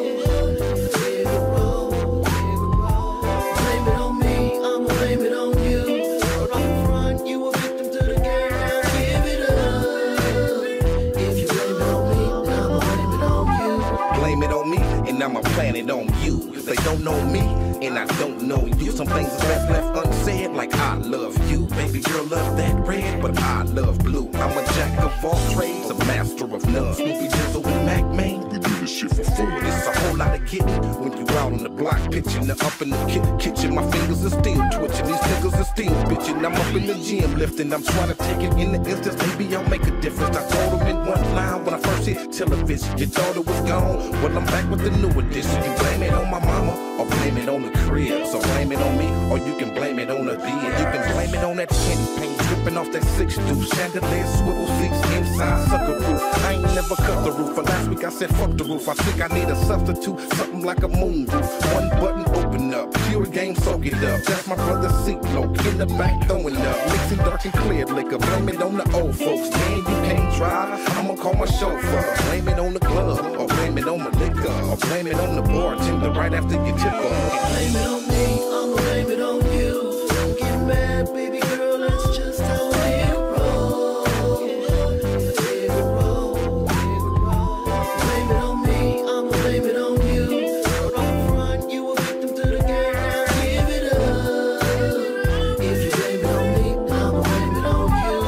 [SPEAKER 9] Blame it on me, I'ma blame it on you. Right front, you a victim to the game, now give it up. If you blame it on me, then I'ma blame it on you.
[SPEAKER 23] Blame it on me, and I'ma plan it on you. If they don't know me, and I don't know you, some things is left unsaid, like I love you. Baby girl love that red, but I love blue. I'm a jack of all trades, a master of none. Snoopy Dizzle and Mac Man, we do this shit for fun. It's a whole lot of getting when you out on the block pitching. The up in the kitchen, my fingers are still twitching. These niggas are still bitching. I'm up in the gym lifting. I'm trying to take it in the instance. Maybe I'll make a difference. I told him in one line when I first hit television. Your daughter was gone. Well, I'm back with the new edition. You blame it on my mama or blame it on the crib. So blame it on me, or you can blame it on the beer. You can blame it on that candy paint dripping off that 6 deuce. Chandelier, swivel seats, inside sucker roof. I ain't never cut the roof, but last week I said fuck the roof. I think I need a substitute, something like a moon roof. One button, open up, pure game, soak it up. That's my brother C-Loc, in the back throwing up. Mixing dark and clear liquor, blame it on the old folks. Man, you can't drive, I'ma call my chauffeur. Blame it on the glove, or blame it on the liquor, or blame it on the bartender right after you tip up.
[SPEAKER 9] Blame it on me, I'ma blame it on you. Don't get mad, baby girl, that's just how it rolls. It rolls. Blame it on me, I'ma blame it on you. Right front, you a victim to the game, now give it up. If you blame it on me, I'ma blame it on you.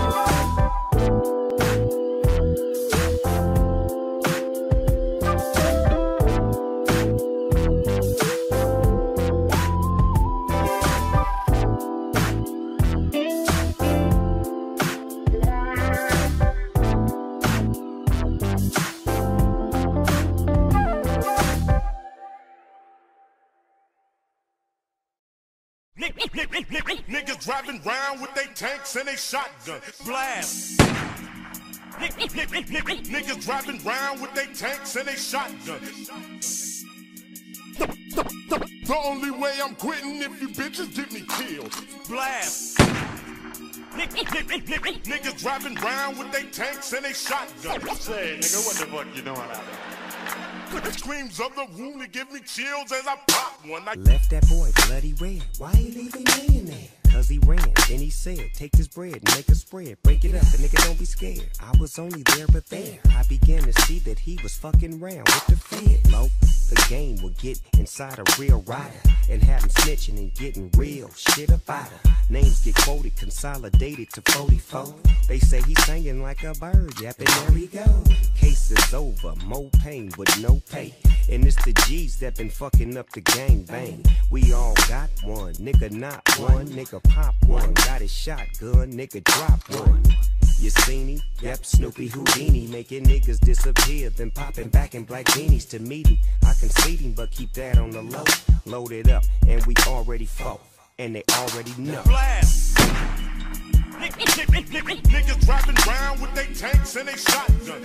[SPEAKER 5] Niggas driving round with they tanks and they shotgun. Blast. Niggas driving round with they tanks and they shotgun. The only way I'm quitting if you bitches get me killed. Blast. Niggas driving round with they tanks and they shotgun. Say, nigga, what the fuck you doing out there? The screams of the wounded give me chills as I pop one.
[SPEAKER 11] Left that boy bloody red. Why he leaving me in there? Cause he ran, then he said, take this bread and make a spread. Break it up, the nigga don't be scared. I was only there but there. I began to see that he was fucking round with the Fed. Low, the game would get inside a real rider and have him snitching and getting real shit about her. Names get quoted, consolidated to 44. They say he's singing like a bird, yapping, there he go. Case is over, more pain with no pay. And it's the G's that been fucking up the gang bang. We all got one, nigga not one, nigga pop one. Got his shotgun, nigga drop one. You seen him? Yep, Snoopy Houdini, making niggas disappear, then popping back in black beanies to meet him. I concede him, but keep that on the low. Load it up, and we already fought, and they already know.
[SPEAKER 5] Blast. Niggas driving round with they tanks and they shotgun.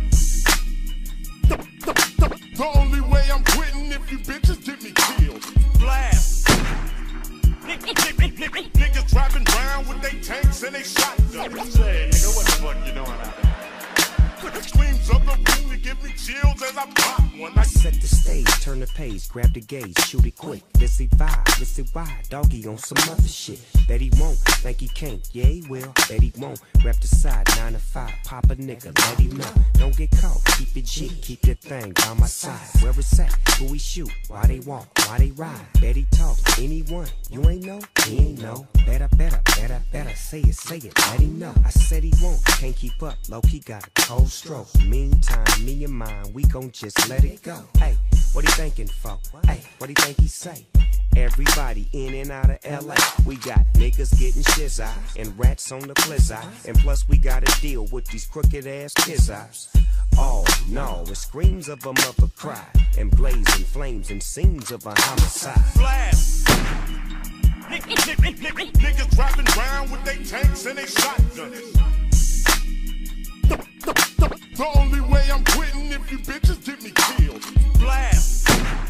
[SPEAKER 5] The only way I'm quitting if you bitches get me killed. Blast. Niggas driving round with they tanks and they shotgun. Say, nigga, what the fuck you doing out there? The screams of the wounded give me chills as I pop one.
[SPEAKER 11] I set the stage, turn the page, grab the gauge, shoot it quick. Busy vibe, busy wide, doggy on some other shit. Bet he won't, think he can't, yeah he will. Bet he won't, rep the side, 9 to 5, pop a nigga, let him know. Don't get caught, keep it G, keep your thing by my side. Where it's at, who we shoot, why they walk, why they ride. Bet he talk, anyone, you ain't know, he ain't know. Better, say it, let him know. I said he won't, can't keep up, low-key got a cold stroke. Meantime, me and mine, we gon' just let it go. Hey, what he thinking for? Hey, what he think he say? Everybody in and out of LA. We got niggas getting shizzy and rats on the blizzard. And plus we gotta deal with these crooked ass kizzers. Oh no, it screams of a mother cry and blazing flames and scenes of a homicide.
[SPEAKER 5] Blast. Niggas driving round with they tanks and they shotgun. The only way I'm quitting if you bitches get me killed. Blast.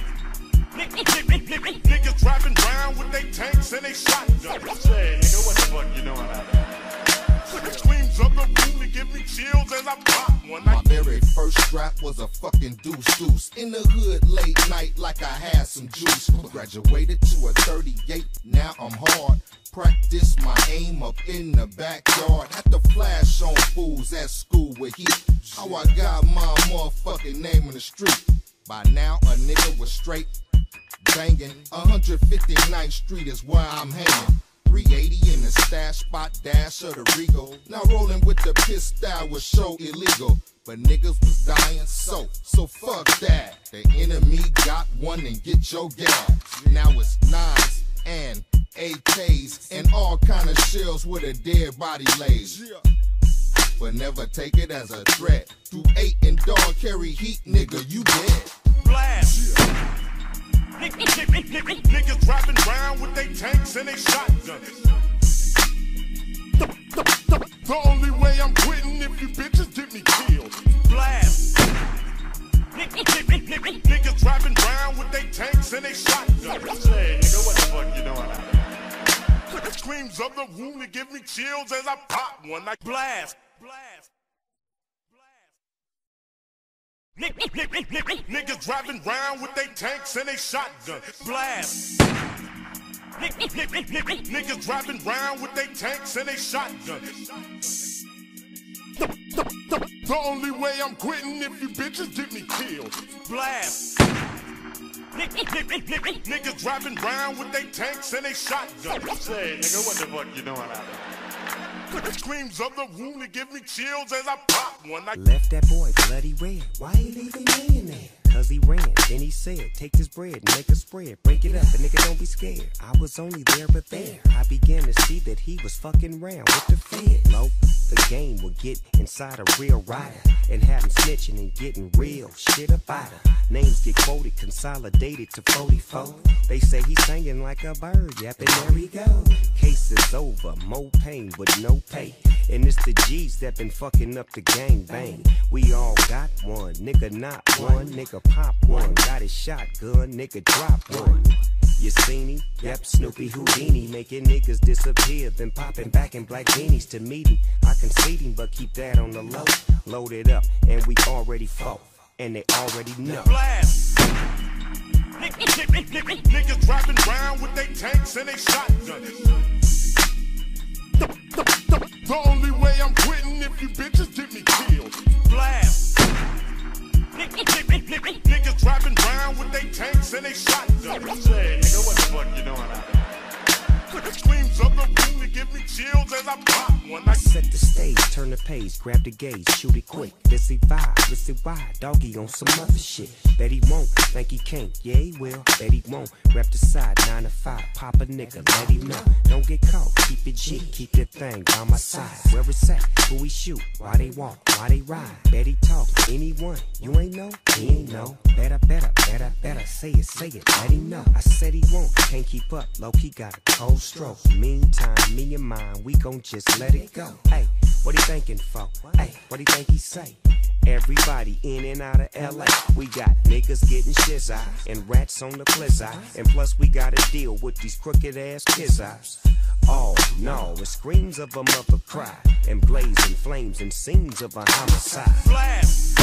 [SPEAKER 5] Niggas driving round with they tanks and they shotgun. Say, nigga, what the fuck you doing out there? The screams of the wounded give me chills as I pop one.
[SPEAKER 1] My very first strap was a fucking deuce. In the hood late night like I had some juice. Graduated to a 38, now I'm hard. Practice my aim up in the backyard. Had to flash on fools at school with heat. How I got my motherfucking name in the street. By now a nigga was straight banging. 159th Street is where I'm hanging. 380 in the stash spot, dash of the Regal. Now rolling with the piss style was so illegal. But niggas was dying, so fuck that. The enemy got one and get your gas. Now it's 9s and AKs and all kind of shells with a dead body lays. But never take it as a threat. Through 8 and dog carry heat, nigga, you dead.
[SPEAKER 5] Blast. Niggas
[SPEAKER 12] Niggas driving around with they tanks and they shotguns. The only way I'm quitting if you bitches get me killed. Blast. Niggas driving around with they tanks and they shotguns. Say, nigga, what the fuck you doing? Screams of the wounded give me chills as I pop one like blast. Niggas driving around with they tanks and they shotguns. Blast. Niggas driving around with they tanks and they shotguns. The only way I'm quitting if you bitches get me killed. Blast. Niggas driving around with they tanks and they shotguns. Say, nigga, what the fuck you doing out there? Screams of the wounded give me chills as I pop one.
[SPEAKER 6] Left that boy bloody red. Why he leaving me in there? Cause he ran, then he said, take this bread and make a spread. Break it up, and nigga don't be scared. I was only there but there. I began to see that he was fucking round with the fed. Low, the game would get inside a real rider and have him snitching and getting real shit about her. Names get quoted, consolidated to 44. They say he's singing like a bird, yep, and there he go. Case is over, more pain with no pay. And it's the G's that been fucking up the gang bang. We all got one, nigga not one, nigga pop one. Got his shotgun, nigga drop one. You seen him? Yep, Snoopy Houdini, making niggas disappear, then popping back in black beanies to meet him. I concede him, but keep that on the low. Load it up, and we already fought, and they already know.
[SPEAKER 12] Blast. Niggas driving around with they tanks and they shotguns. The only way I'm quitting if you bitches get me killed. Blast. Niggas driving around with they tanks and they shotguns. Say, nigga, what the fuck you doing out there? Screams of the wounded give me chills as I pop one.
[SPEAKER 6] I set the stage, turn the page, grab the gauge, shoot it quick. Let's see vibe, let's see why. Doggy on some other shit. Bet he won't, think he can't, yeah he will. Bet he won't, rep the side, 9 to 5. Pop a nigga, let him know. Don't get caught, keep it G, keep that thing by my side. Where it's at, who we shoot, why they walk, why they ride. Bet he talk, anyone, you ain't know, he ain't know. Better, say it, let him know. I said he won't, can't keep up, low-key got a cold stroke. Meantime, me and mine, we gon' just let it go. Hey, what he thinking for? Hey, what he think he say? Everybody in and out of LA. We got niggas getting shizzy and rats on the blizzard. And plus we gotta deal with these crooked ass kizzers. Oh no, it screams of a mother cry and blazing flames and scenes of a homicide.
[SPEAKER 12] Blast.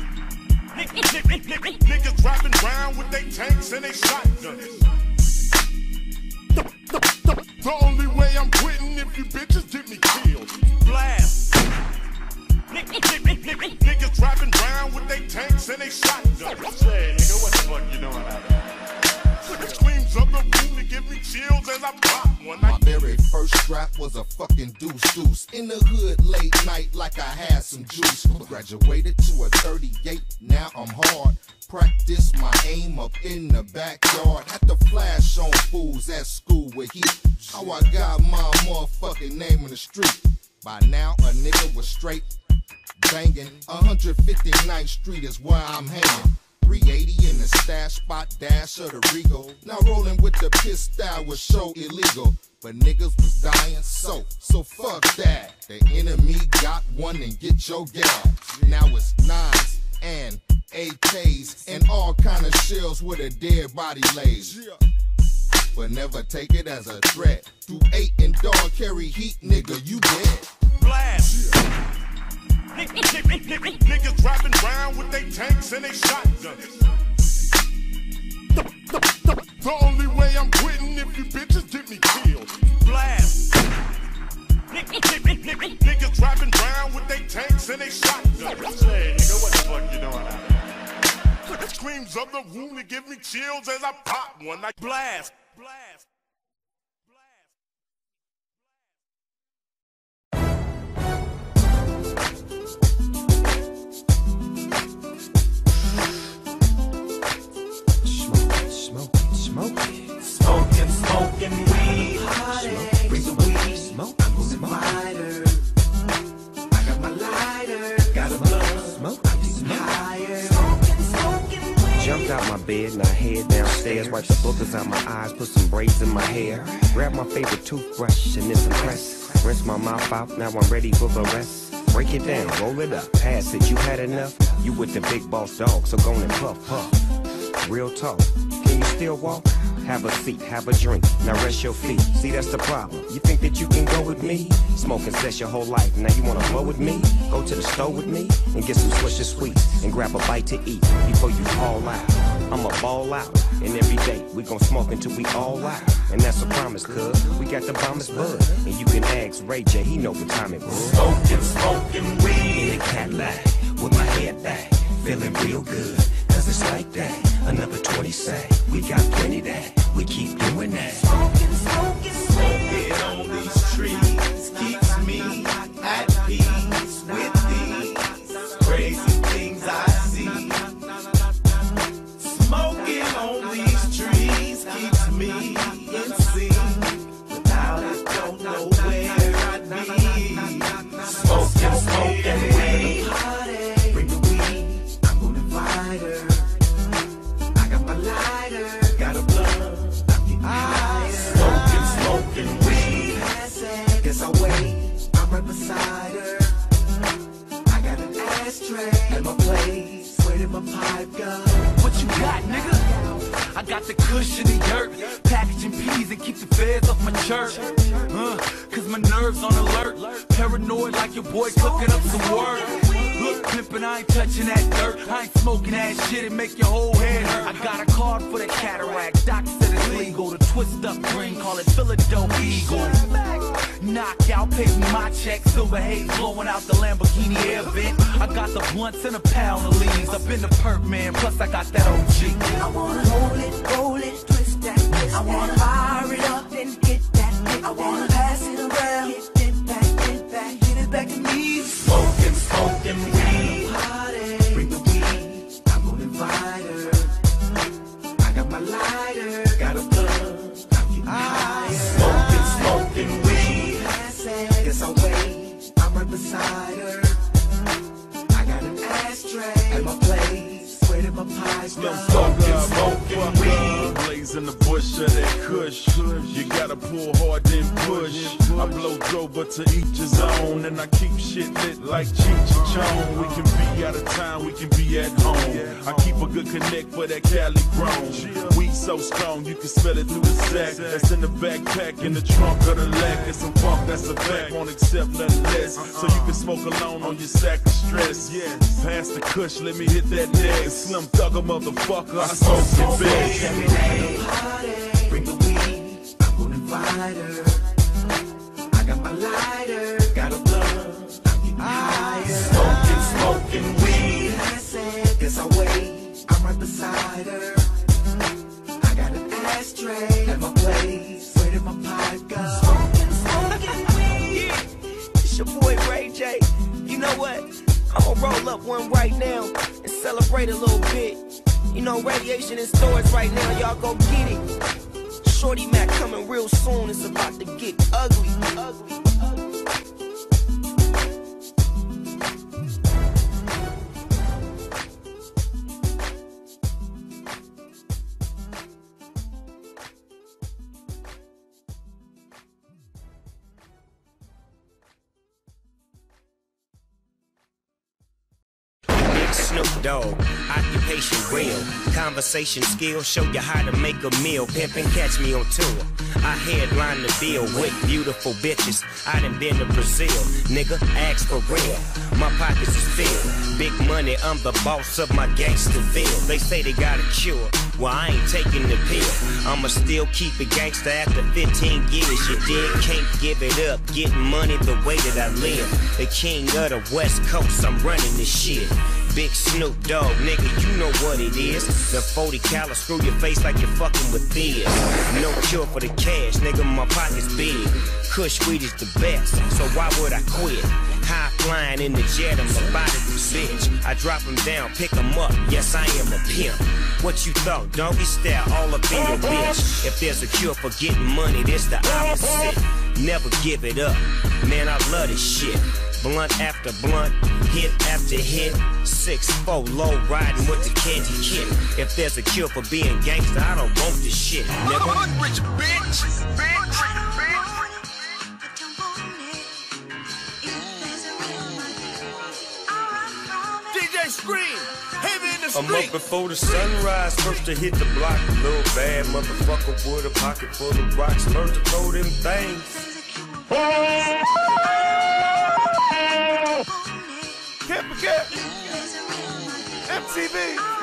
[SPEAKER 12] Niggas driving around with they tanks and they shotguns. The only way I'm quitting if you bitches get me killed. Blast. Niggas driving around with they tanks and they shotguns. Say, nigga, what the fuck you doing out there? Screams of the wounded give me chills as I pop one.
[SPEAKER 1] My very first strap was a fucking deuce. In the hood late night like I had some juice. Graduated to a 38, now I'm hard. Practice my aim up in the backyard. Had to flash on fools at school with heat. How I got my motherfucking name in the street. By now a nigga was straight banging. 159th Street is where I'm hanging. 380 in the stash spot, dash of the Regal. Now rolling with the piss style was so illegal. But niggas was dying, so fuck that. The enemy got one and get your gas. Now it's 9s and AKs and all kind of shells with a dead body lays. But never take it as a threat. Through 8 and dog carry heat, nigga, you dead.
[SPEAKER 12] Blast. Niggas driving around with they tanks and they shotguns. The only way I'm quitting if you bitches get me killed. Blast. Niggas driving around with they tanks and they shotguns. Say, nigga, what the fuck you doing out there? Screams of the wounded give me chills as I pop one like blast.
[SPEAKER 3] Smoking weed. Bring the weed. Smoke. I'm the lighter. I got my lighter. Got a blunt. Smoke. I'm higher.
[SPEAKER 6] Jumped out my bed and I head downstairs
[SPEAKER 11] tears, wipe the boogers out my eyes, put some braids in my hair. Grab my favorite toothbrush and then some press. Rinse my mouth out, now I'm ready for the rest. Break it down, roll it up, pass it, you had enough? You with the big boss dog, so go and puff, puff. Real talk, can you still walk? Have a seat, have a drink, now rest your feet. See, that's the problem. You think that you can go with me? Smoking sex your whole life, now you wanna blow with me? Go to the store with me and get some Swisher Sweets and grab a bite to eat before you fall out. I'ma ball out, and every day we gon' smoke until we all out. And that's a promise, cuz we got the bombest bud. And you can ask Ray J, he know what time it was.
[SPEAKER 14] Smoking weed in a Cadillac with my head back, feeling real good, cause it's like that. Another 20 say, we got plenty that, we keep doing that.
[SPEAKER 3] Smoking on these trees keeps me at peace with these crazy things I see. Smoking on these trees keeps me in sync. Without it, don't know where I'd be. Smoking weed, bring the weed, I'm gonna invite her. I got my lighter, got a blunt, I'm getting higher. Smoking weed, guess I'll wait, I'm right beside her. I got an ashtray at my place, where did my pipe go?
[SPEAKER 8] What you got, nigga? I got the cushion and dirt, packaging peas and keep the feds off my church. Cause my nerves on alert, paranoid like your boy cooking up some work. Look, pimpin', I ain't touching that dirt. I ain't smoking that shit and make your whole head hurt. I got a card for the cataract, doc said it's legal. The twist up green, call it Philadelphia Eagle. Knockout, pay me my check, silver haze blowing out the Lamborghini air vent. I got the blunts and a pound of leaves. I've been the perp man, plus I got that OG.
[SPEAKER 3] I wanna roll it, twist that. I wanna fire it up and get that. I wanna pass it around, get it back to me. Smoking weed, bring the weed, I'm gonna invite her. I got my lighter, got a blunt, I'm getting higher. Smoking weed, guess I'll wait, I'm right beside her. I got an ashtray at my place, where did my pipe go?
[SPEAKER 10] Smoking weed, blazing the bush of that kush. You gotta pull hard then push. I blow throw, but to each his own, and I keep shit lit like Cheech and Chong. We can be out of town, we can be at home. I keep a good connect for that Cali grown. We so strong, you can smell it through the sack. That's in the backpack, in the trunk of the leg. It's some funk, that's a fact, won't accept nothing less. So you can smoke alone on your sack of stress. Yeah, pass the kush, let me hit that neck. Slim Thugger motherfucker, I smoke it big.
[SPEAKER 3] Every day, bring the weed, I'm gonna invite her. I got my lighter, got a blunt, I'm getting higher. Smoking weed, guess I'll wait, I'm right beside her. I got an ashtray at my place, where did my pipe go? Smoking weed,
[SPEAKER 11] It's your boy Ray J. You know what? I'ma roll up one right now and celebrate a little bit. You know, radiation in stores right now, y'all go get it. Shorty Mac coming real soon, it's about to get ugly. Snoop Dogg, occupation real, conversation skills, show you how to make a meal, pimpin', catch me on tour. I headline the bill with beautiful bitches. I done been to Brazil, nigga, ask for real. My pockets is filled, big money, I'm the boss of my gangsterville. They say they got a cure, well I ain't taking the pill. I'ma still keep it gangster after 15 years. You dig, can't give it up, getting money the way that I live. The king of the West Coast, I'm running this shit. Big Snoop Dogg, nigga, you know what it is. The 40 cal screw your face like you're fucking with Fizz. No cure for the cash, nigga, my pocket's big. Kush weed is the best, so why would I quit? High flying in the jet, I'm about to bitch. I drop him down, pick him up, yes I am a pimp. What you thought, doggy style, all up in your bitch. If there's a cure for getting money, this the opposite. Never give it up, man, I love this shit. blunt after blunt, hit after hit. 6'4" low riding with the candy kid. If there's a cure for being gangster, I don't want this shit, nigga.
[SPEAKER 3] Rich bitch, DJ Scream, heavy in the street.
[SPEAKER 11] I'm up before the sunrise, first to hit the block. Little bad motherfucker with a pocket full of rocks. Learn to throw them things.
[SPEAKER 3] Can't forget MTV.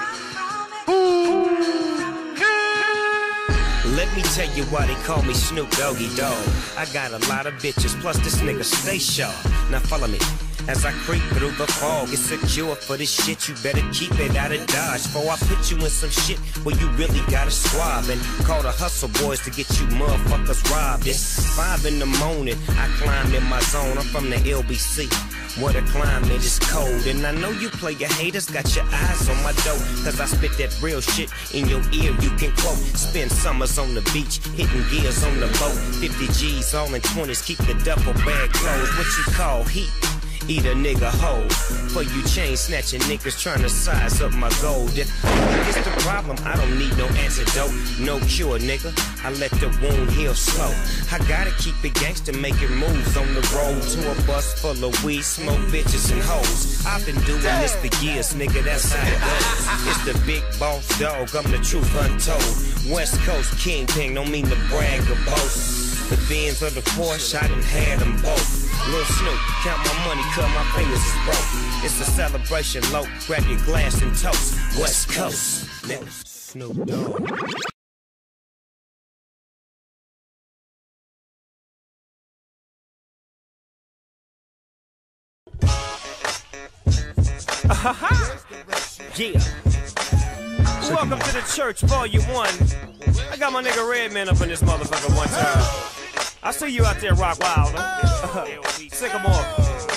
[SPEAKER 11] Let me tell you why they call me Snoop Doggy Dogg. I got a lot of bitches, plus this nigga stay sharp. Now follow me. As I creep through the fog, it's secure for this shit. You better keep it out of Dodge. Before I put you in some shit where you really gotta squab and call the hustle boys to get you motherfuckers robbed. It's 5 in the morning, I climb in my zone. I'm from the LBC, where the climate is cold. And I know you play your haters, got your eyes on my dough. Cause I spit that real shit in your ear, you can quote. Spend summers on the beach, hitting gears on the boat. 50 G's, all in 20s, keep the duffel bag closed. What you call heat? Eat a nigga whole. For you chain snatching niggas trying to size up my gold. If it's the problem, I don't need no antidote. No cure, nigga. I let the wound heal slow. I gotta keep it gangster, making moves on the road to a bus full of weed, smoke, bitches, and hoes. I've been doing this for years, nigga, that's how it goes. It's the big boss dog, I'm the truth untold. West Coast kingpin, don't mean to brag or boast. The Benz or the Porsche, I done had them both. Lil Snoop, count my money, cut my fingers is broke. It's a celebration, low, grab your glass and toast. West Coast, nigga, Snoop Dogg. Yeah. Welcome to the church, volume 1. I got my nigga Redman up in this motherfucker one time. I see you out there, Rock Wilder. Sycamore.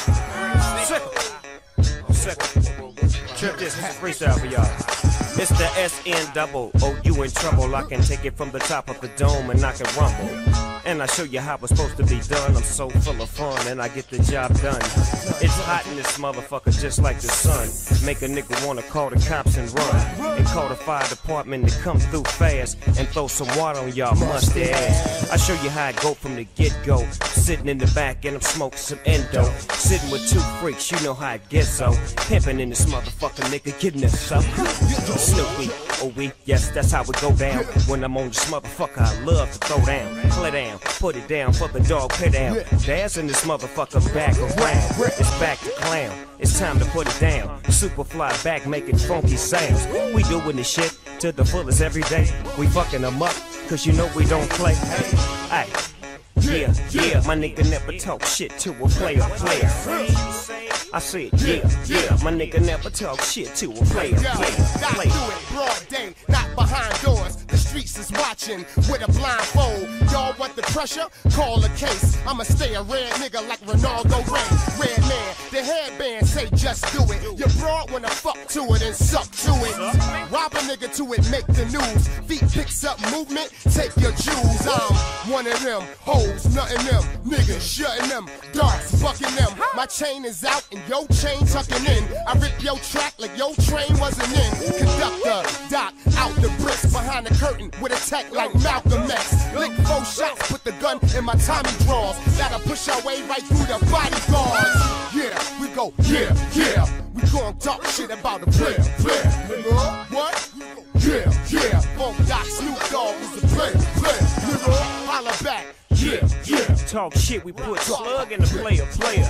[SPEAKER 11] Sycamore. Trip this freestyle for y'all. It's the SN-double-O, you in trouble. I can take it from the top of the dome and knock it rumble. And I show you how it's supposed to be done. I'm so full of fun and I get the job done. It's hot in this motherfucker just like the sun. Make a nigga wanna call the cops and run. And call the fire department to come through fast and throw some water on y'all musty ass. I show you how I go from the get-go. Sitting in the back and I'm smoking some endo. Sitting with 2 freaks, you know how it gets so. Pimping in this motherfucker, nigga, getting this up. Snoopy, oh we, yes, that's how it go down. When I'm on this motherfucker, I love to throw down, clear down, put it down for the dog, pit down. Dancing this motherfucker back around. It's back to clown, it's time to put it down. Superfly back making funky sounds. We doing this shit to the fullest every day. We fucking them up, cause you know we don't play. Hey, yeah, yeah, my nigga never talk shit to a player. I said, yeah, my nigga never talk shit to a player.
[SPEAKER 4] Do it broad day, not behind doors. The streets is watching with a blindfold. Y'all want the pressure? Call a case. I'ma stay a red nigga like Ronaldo Ray. Red man, the headband say just do it. Your broad wanna fuck to it and suck to it. Rob a nigga to it, make the news. Feet picks up movement, take your jewels. I'm one of them hoes, nothing them. Niggas shutting them, darts bucking them. My chain is out and your chain tucking in. I rip your track like your train wasn't in. Conductor, doc, out the bricks behind the curtain with a tech like Malcolm X. Lick 4 shots, put the gun in my Tommy drawers. That'll push our way right through the bodyguards. Yeah, we go, yeah. We gon' talk shit about a player. Nigga, what? Yeah. Funk Doc, Snoop Dogg is a player. Nigga, holla back. Yeah.
[SPEAKER 11] Talk shit, we put slug in the player.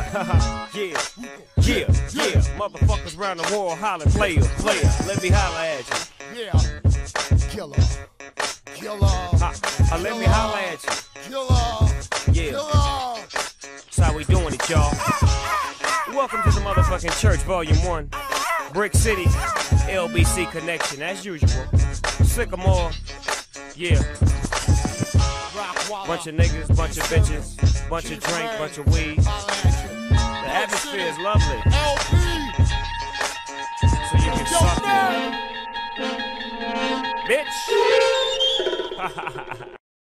[SPEAKER 11] Yeah. Motherfuckers round the world hollering player. Let me holler at you.
[SPEAKER 4] Yeah. Killer.
[SPEAKER 11] Let me holler at you.
[SPEAKER 4] Killer.
[SPEAKER 11] Yeah. That's how we doing it, y'all. Welcome to the motherfucking church, volume 1. Brick City, LBC connection, as usual. Sycamore, yeah. Bunch of niggas, bunch of bitches, bunch of drink, bunch of weed. The atmosphere is lovely. So you can suck me.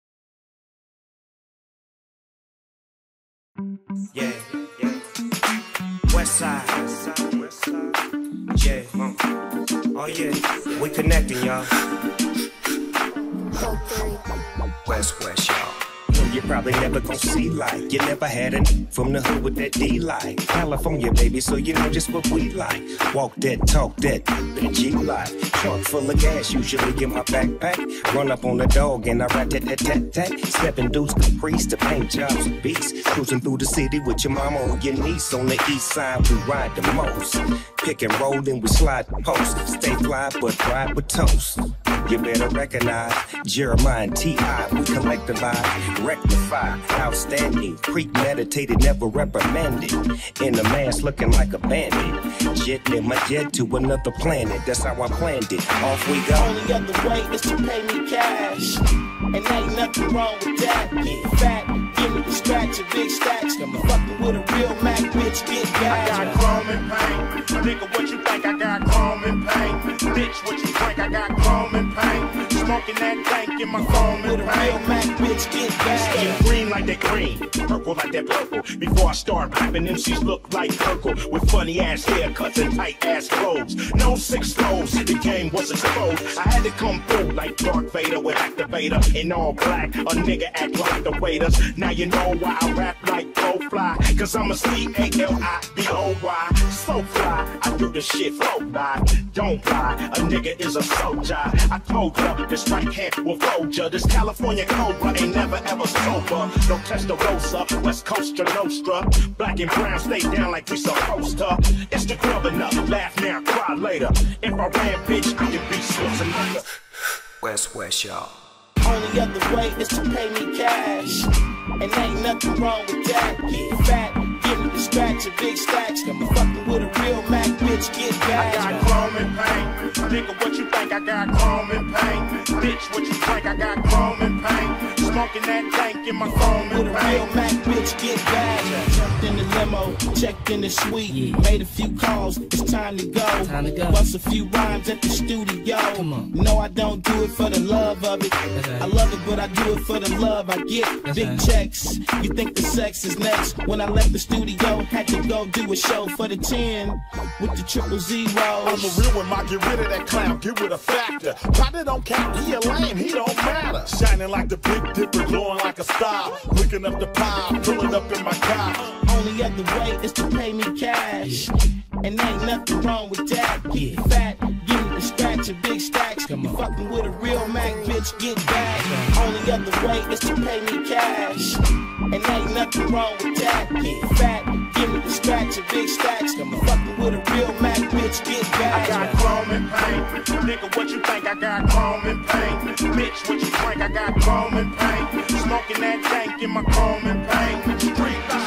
[SPEAKER 11] Bitch. Yeah. Yeah. Oh yeah, we connecting, y'all. West, y'all. You probably never gon' see like. You never had a from the hood with that D like. California, baby, so you know just what we like. Walk that, talk that G life. Trunk full of gas, usually in my backpack. Run up on the dog and I rat tat tat tat tat. Stepping dudes caprice to paint jobs with beats. Cruising through the city with your mama or your niece. On the east side, we ride the most. Pick and roll, then we slide the post. Stay fly, but ride with toast. You better recognize Jeremiah and T.I. We collectivize, rectify, outstanding, premeditated, never reprimanded. In the mask looking like a bandit. Jetting in my jet to another planet. That's how I planned it. Off we go.
[SPEAKER 17] Only other way is to pay me cash. And ain't nothing wrong with that. Get fat, give me the scratch of big stacks. I'm fucking with a real Mac, bitch, get gas.
[SPEAKER 12] I got chrome and pain. Nigga, what you think? I got chrome and pain. Bitch, what you think? I got chrome and pain. Smoking that dank in my phone with a real Mac, bitch, get gas.
[SPEAKER 18] Skin green like that green, purple like that purple. Before I start rapping, MCs look like Urkel with funny ass haircuts and tight ass clothes. No 6 flows, the game was exposed. I had to come through like Darth Vader with activator in all black. A nigga act like the waiters. Now you know why I rap like Go Fly. Cause I'm a C-A-L-I-B-O-Y. So fly, I do the shit flow by. Don't lie, a nigga is a soldier. I told ya, this right hand will fold ya. This California Cobra ain't never ever sober. Don't test the Rosa, West Coast or Nostra. Black and brown stay down like we supposed to. It's the grub enough, laugh now, cry later. If I ran, bitch, I can be Schwarzenegger.
[SPEAKER 11] West, y'all.
[SPEAKER 17] Only other way is to pay me cash. And ain't nothing wrong with that. Get fat, give me the scratch of big stacks. I'm fucking with a real Mac, bitch, get gas.
[SPEAKER 12] I got chrome and pain. Nigga, what you think? I got chrome and pain. Bitch, what you think? I got chrome and pain. Smoking that dank in my phone with a real Mac, bitch, get gas. Jumped in the limo, checked in the suite. Made a few calls, it's time to go. Bust a few rhymes at the studio. Come on. No, I don't do it for the love of it. I love it, but I do it for the love I get. Big checks, you think the sex is next. When I left the studio, had to go do a show for the 10 with the 000. I'm a real one, ma, get rid of that clown, get rid of factor. Partner don't count, he a lame, he don't matter. Shining like the Big Dipper, glowing like a star. Looking up the pile, pulling up in my car.
[SPEAKER 17] Only other way is to pay me cash. And ain't nothing wrong with that. Get fat, give me the scratch of big stacks. You fucking with a real Mac, bitch, get gas. Only other way is to pay me cash. And ain't nothing wrong with that. Get fat, give me the scratch of big stacks. You fucking with a real Mac, bitch, get gas.
[SPEAKER 12] I got chrome and pain. Nigga, what you think? I got chrome and pain. Bitch, what you think? I got chrome and pain. Smoking that dank in my chrome and pain. Street life.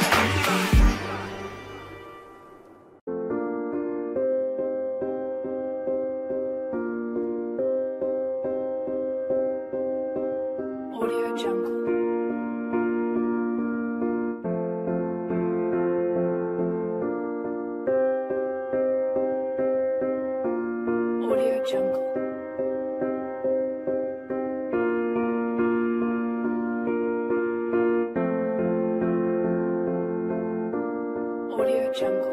[SPEAKER 19] Audio Jungle. Audio Jungle. Audio Jungle.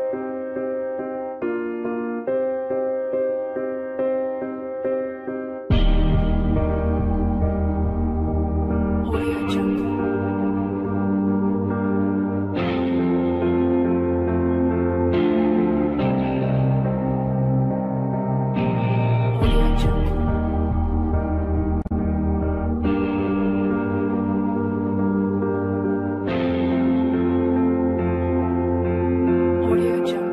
[SPEAKER 19] Audio Jungle. Audio Jungle.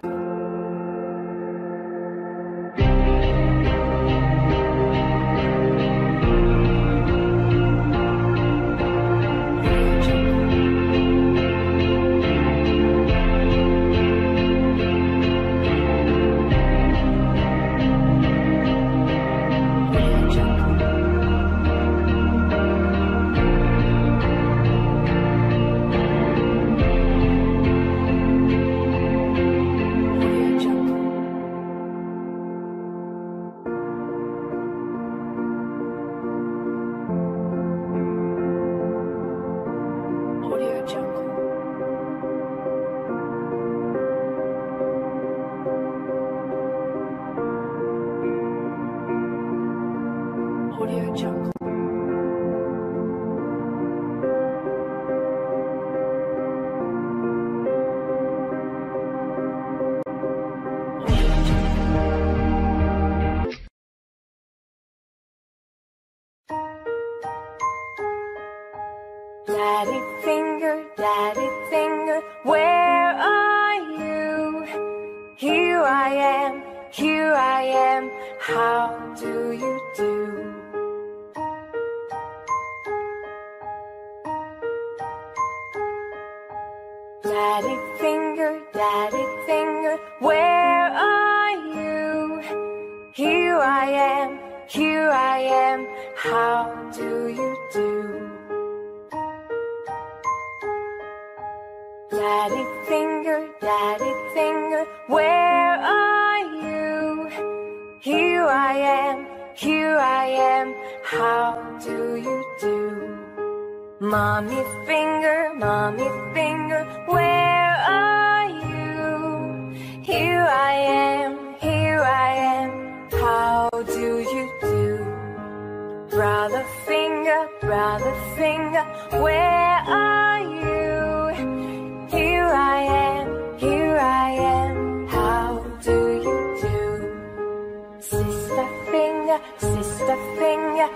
[SPEAKER 19] Daddy finger, where are you? Here I am, how do you do? Daddy finger, where are you? Here I am, how do you do? Daddy finger, where are you? Here I am, how do you do? Mommy finger, where are you? Here I am, how do you do? Brother finger, where are you? Here I am, how do you do? Sister finger,